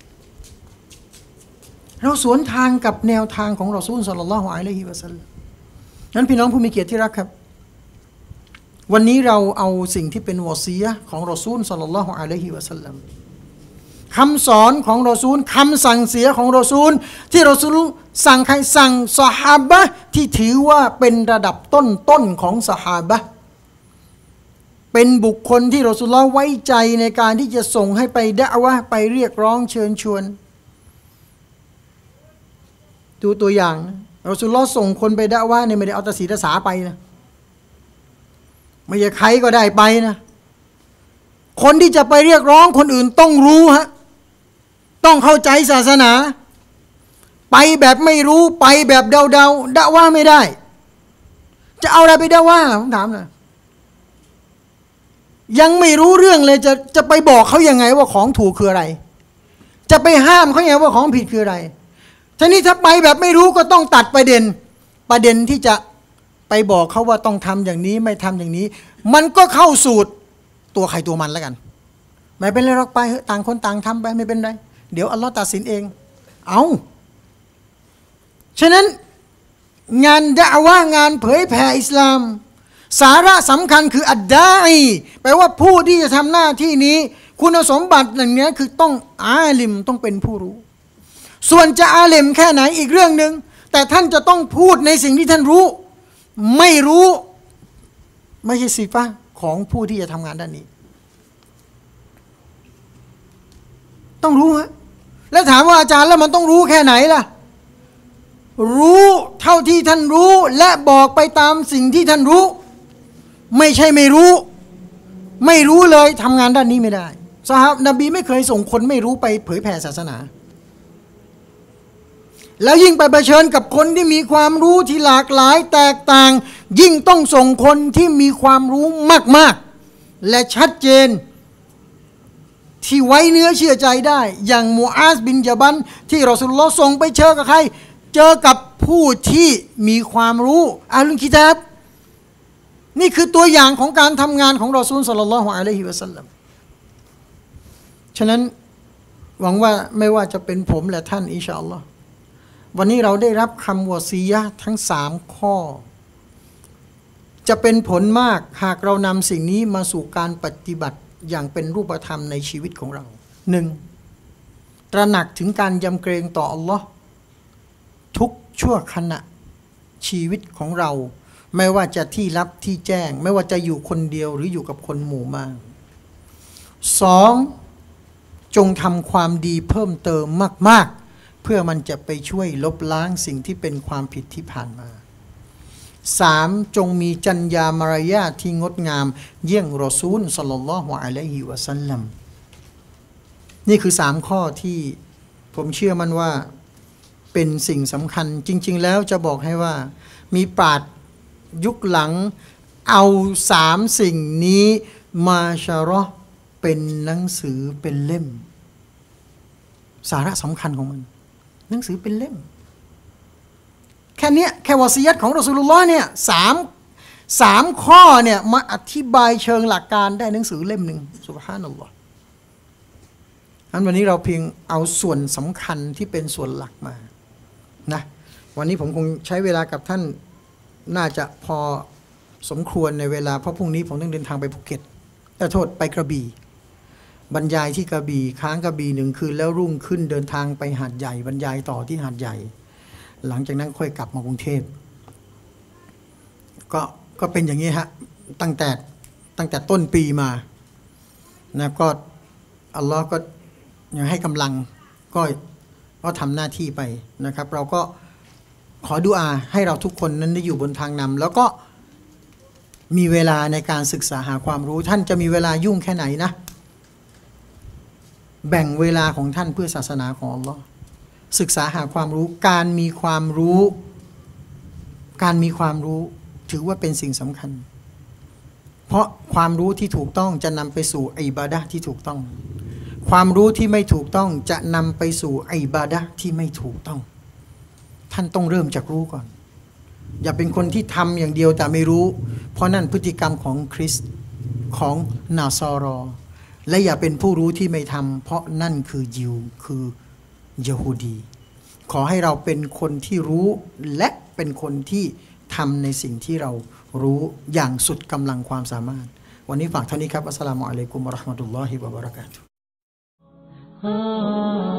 เราสวนทางกับแนวทางของรอซูลศ็อลลัลลอฮุอะลัยฮิวะซัลลัมนั้นพี่น้องผู้มีเกียรติที่รักครับวันนี้เราเอาสิ่งที่เป็นวอซียะห์ของรอซูลศ็อลลัลลอฮุอะลัยฮิวะซัลลัมคำสอนของรอซูลคำสั่งเสียของรอซูลที่รอซูลสั่งใครสั่งซอฮาบะห์ที่ถือว่าเป็นระดับต้นของซอฮาบะห์เป็นบุคคลที่รอซูลุลลอฮ์ไว้ใจในการที่จะส่งให้ไปดะอวะห์ไปเรียกร้องเชิญชวนดูตัวอย่างรอซูลุลลอฮ์ส่งคนไปดะอวะห์เนี่ยไม่ได้เอาตาสีตาสาไปนะไม่ใช่ใครก็ได้ไปนะคนที่จะไปเรียกร้องคนอื่นต้องรู้ฮะต้องเข้าใจศาสนาไปแบบไม่รู้ไปแบบเดาดะอวะห์ไม่ได้จะเอาอะไรไปดะอวะห์ผมถามหน่อยยังไม่รู้เรื่องเลยจะไปบอกเขายังไงว่าของถูกคืออะไรจะไปห้ามเขายังไงว่าของผิดคืออะไรทีนี้ถ้าไปแบบไม่รู้ก็ต้องตัดประเด็นที่จะไปบอกเขาว่าต้องทำอย่างนี้ไม่ทำอย่างนี้มันก็เข้าสูตรตัวใครตัวมันแล้วกันไม่เป็นไรหรอกไปต่างคนต่างทำไปไม่เป็นไรเดี๋ยวอัลลอฮ์ตัดสินเองเอาฉะนั้นงานดะอวะห์งานเผยแผ่อิสลามสาระสำคัญคืออัดดาอีแปลว่าผู้ที่จะทำหน้าที่นี้คุณสมบัติอย่างนี้คือต้องอาลิมต้องเป็นผู้รู้ส่วนจะอาลิมแค่ไหนอีกเรื่องหนึ่งแต่ท่านจะต้องพูดในสิ่งที่ท่านรู้ไม่รู้ไม่ใช่สิฟะของผู้ที่จะทำงานด้านนี้ต้องรู้ฮะแล้วถามว่าอาจารย์แล้วมันต้องรู้แค่ไหนล่ะรู้เท่าที่ท่านรู้และบอกไปตามสิ่งที่ท่านรู้ไม่ใช่ไม่รู้เลยทำงานด้านนี้ไม่ได้ซอฮาบะห์นบีไม่เคยส่งคนไม่รู้ไปเผยแผ่ศาสนาแล้วยิ่งไปเผชิญกับคนที่มีความรู้ที่หลากหลายแตกต่างยิ่งต้องส่งคนที่มีความรู้มากๆและชัดเจนที่ไว้เนื้อเชื่อใจได้อย่างมูอาซบินญะบัลที่รอซูลุลลอฮ์ส่งไปเจอกับใครเจอกับผู้ที่มีความรู้อัลลุลกิตาบนี่คือตัวอย่างของการทำงานของรอซูลศ็อลลัลลอฮุอะลัยฮิวะซัลลัมฉะนั้นหวังว่าไม่ว่าจะเป็นผมและท่านอินชาอัลลอฮ์วันนี้เราได้รับคำวอซียะห์ทั้ง3ข้อจะเป็นผลมากหากเรานำสิ่งนี้มาสู่การปฏิบัติอย่างเป็นรูปธรรมในชีวิตของเรา 1. ตระหนักถึงการยำเกรงต่ออัลลอฮ์ทุกชั่วขณะชีวิตของเราไม่ว่าจะที่ลับที่แจ้งไม่ว่าจะอยู่คนเดียวหรืออยู่กับคนหมู่มาก 2. จงทำความดีเพิ่มเติมมากๆเพื่อมันจะไปช่วยลบล้างสิ่งที่เป็นความผิดที่ผ่านมา 3. จงมีจรรยามารยาทที่งดงามเยี่ยงรอซูลศ็อลลัลลอฮุอะลัยฮิวะซัลลัมนี่คือ3ข้อที่ผมเชื่อมั่นว่าเป็นสิ่งสำคัญจริงๆแล้วจะบอกให้ว่ามีปราชญ์ยุคหลังเอา3สิ่งนี้มาชะเราะห์เป็นหนังสือเป็นเล่มสาระสำคัญของมันหนังสือเป็นเล่มแค่นี้แค่วะซียะห์ของรอซูลุลลอฮ์เนี่ยสามข้อเนี่ยมาอธิบายเชิงหลักการได้หนังสือเล่มหนึ่งซุบฮานัลลอฮ์อันวันนี้เราเพียงเอาส่วนสำคัญที่เป็นส่วนหลักมานะวันนี้ผมคงใช้เวลากับท่านน่าจะพอสมควรในเวลาเพราะพรุ่งนี้ผมต้องเดินทางไปภูเก็ตโทษไปกระบี่บรรยายที่กระบี่ค้างกระบี่1 คืนแล้วรุ่งขึ้นเดินทางไปหาดใหญ่บรรยายต่อที่หาดใหญ่หลังจากนั้นค่อยกลับมากรุงเทพก็เป็นอย่างนี้ฮะตั้งแต่ต้นปีมานะก็อัลลอฮ์ก็ยังให้กำลังก็ทำหน้าที่ไปนะครับเราก็ขอดุอาให้เราทุกคนนั้นได้อยู่บนทางนำแล้วก็มีเวลาในการศึกษาหาความรู้ท่านจะมีเวลายุ่งแค่ไหนนะแบ่งเวลาของท่านเพื่อศาสนาของอัลลอฮ์ศึกษาหาความรู้การมีความรู้ถือว่าเป็นสิ่งสำคัญเพราะความรู้ที่ถูกต้องจะนำไปสู่อิบาดะห์ที่ถูกต้องความรู้ที่ไม่ถูกต้องจะนำไปสู่อิบาดะห์ที่ไม่ถูกต้องท่านต้องเริ่มจากรู้ก่อนอย่าเป็นคนที่ทำอย่างเดียวแต่ไม่รู้เพราะนั่นพฤติกรรมของคริสต์ของนาซอรอและอย่าเป็นผู้รู้ที่ไม่ทำเพราะนั่นคือยิวคือยะฮูดีขอให้เราเป็นคนที่รู้และเป็นคนที่ทำในสิ่งที่เรารู้อย่างสุดกำลังความสามารถวันนี้ฝากเท่านี้ครับอัสสลามุอะลัยกุมวะเราะห์มะตุลลอฮิวะบะเราะกาตุฮ์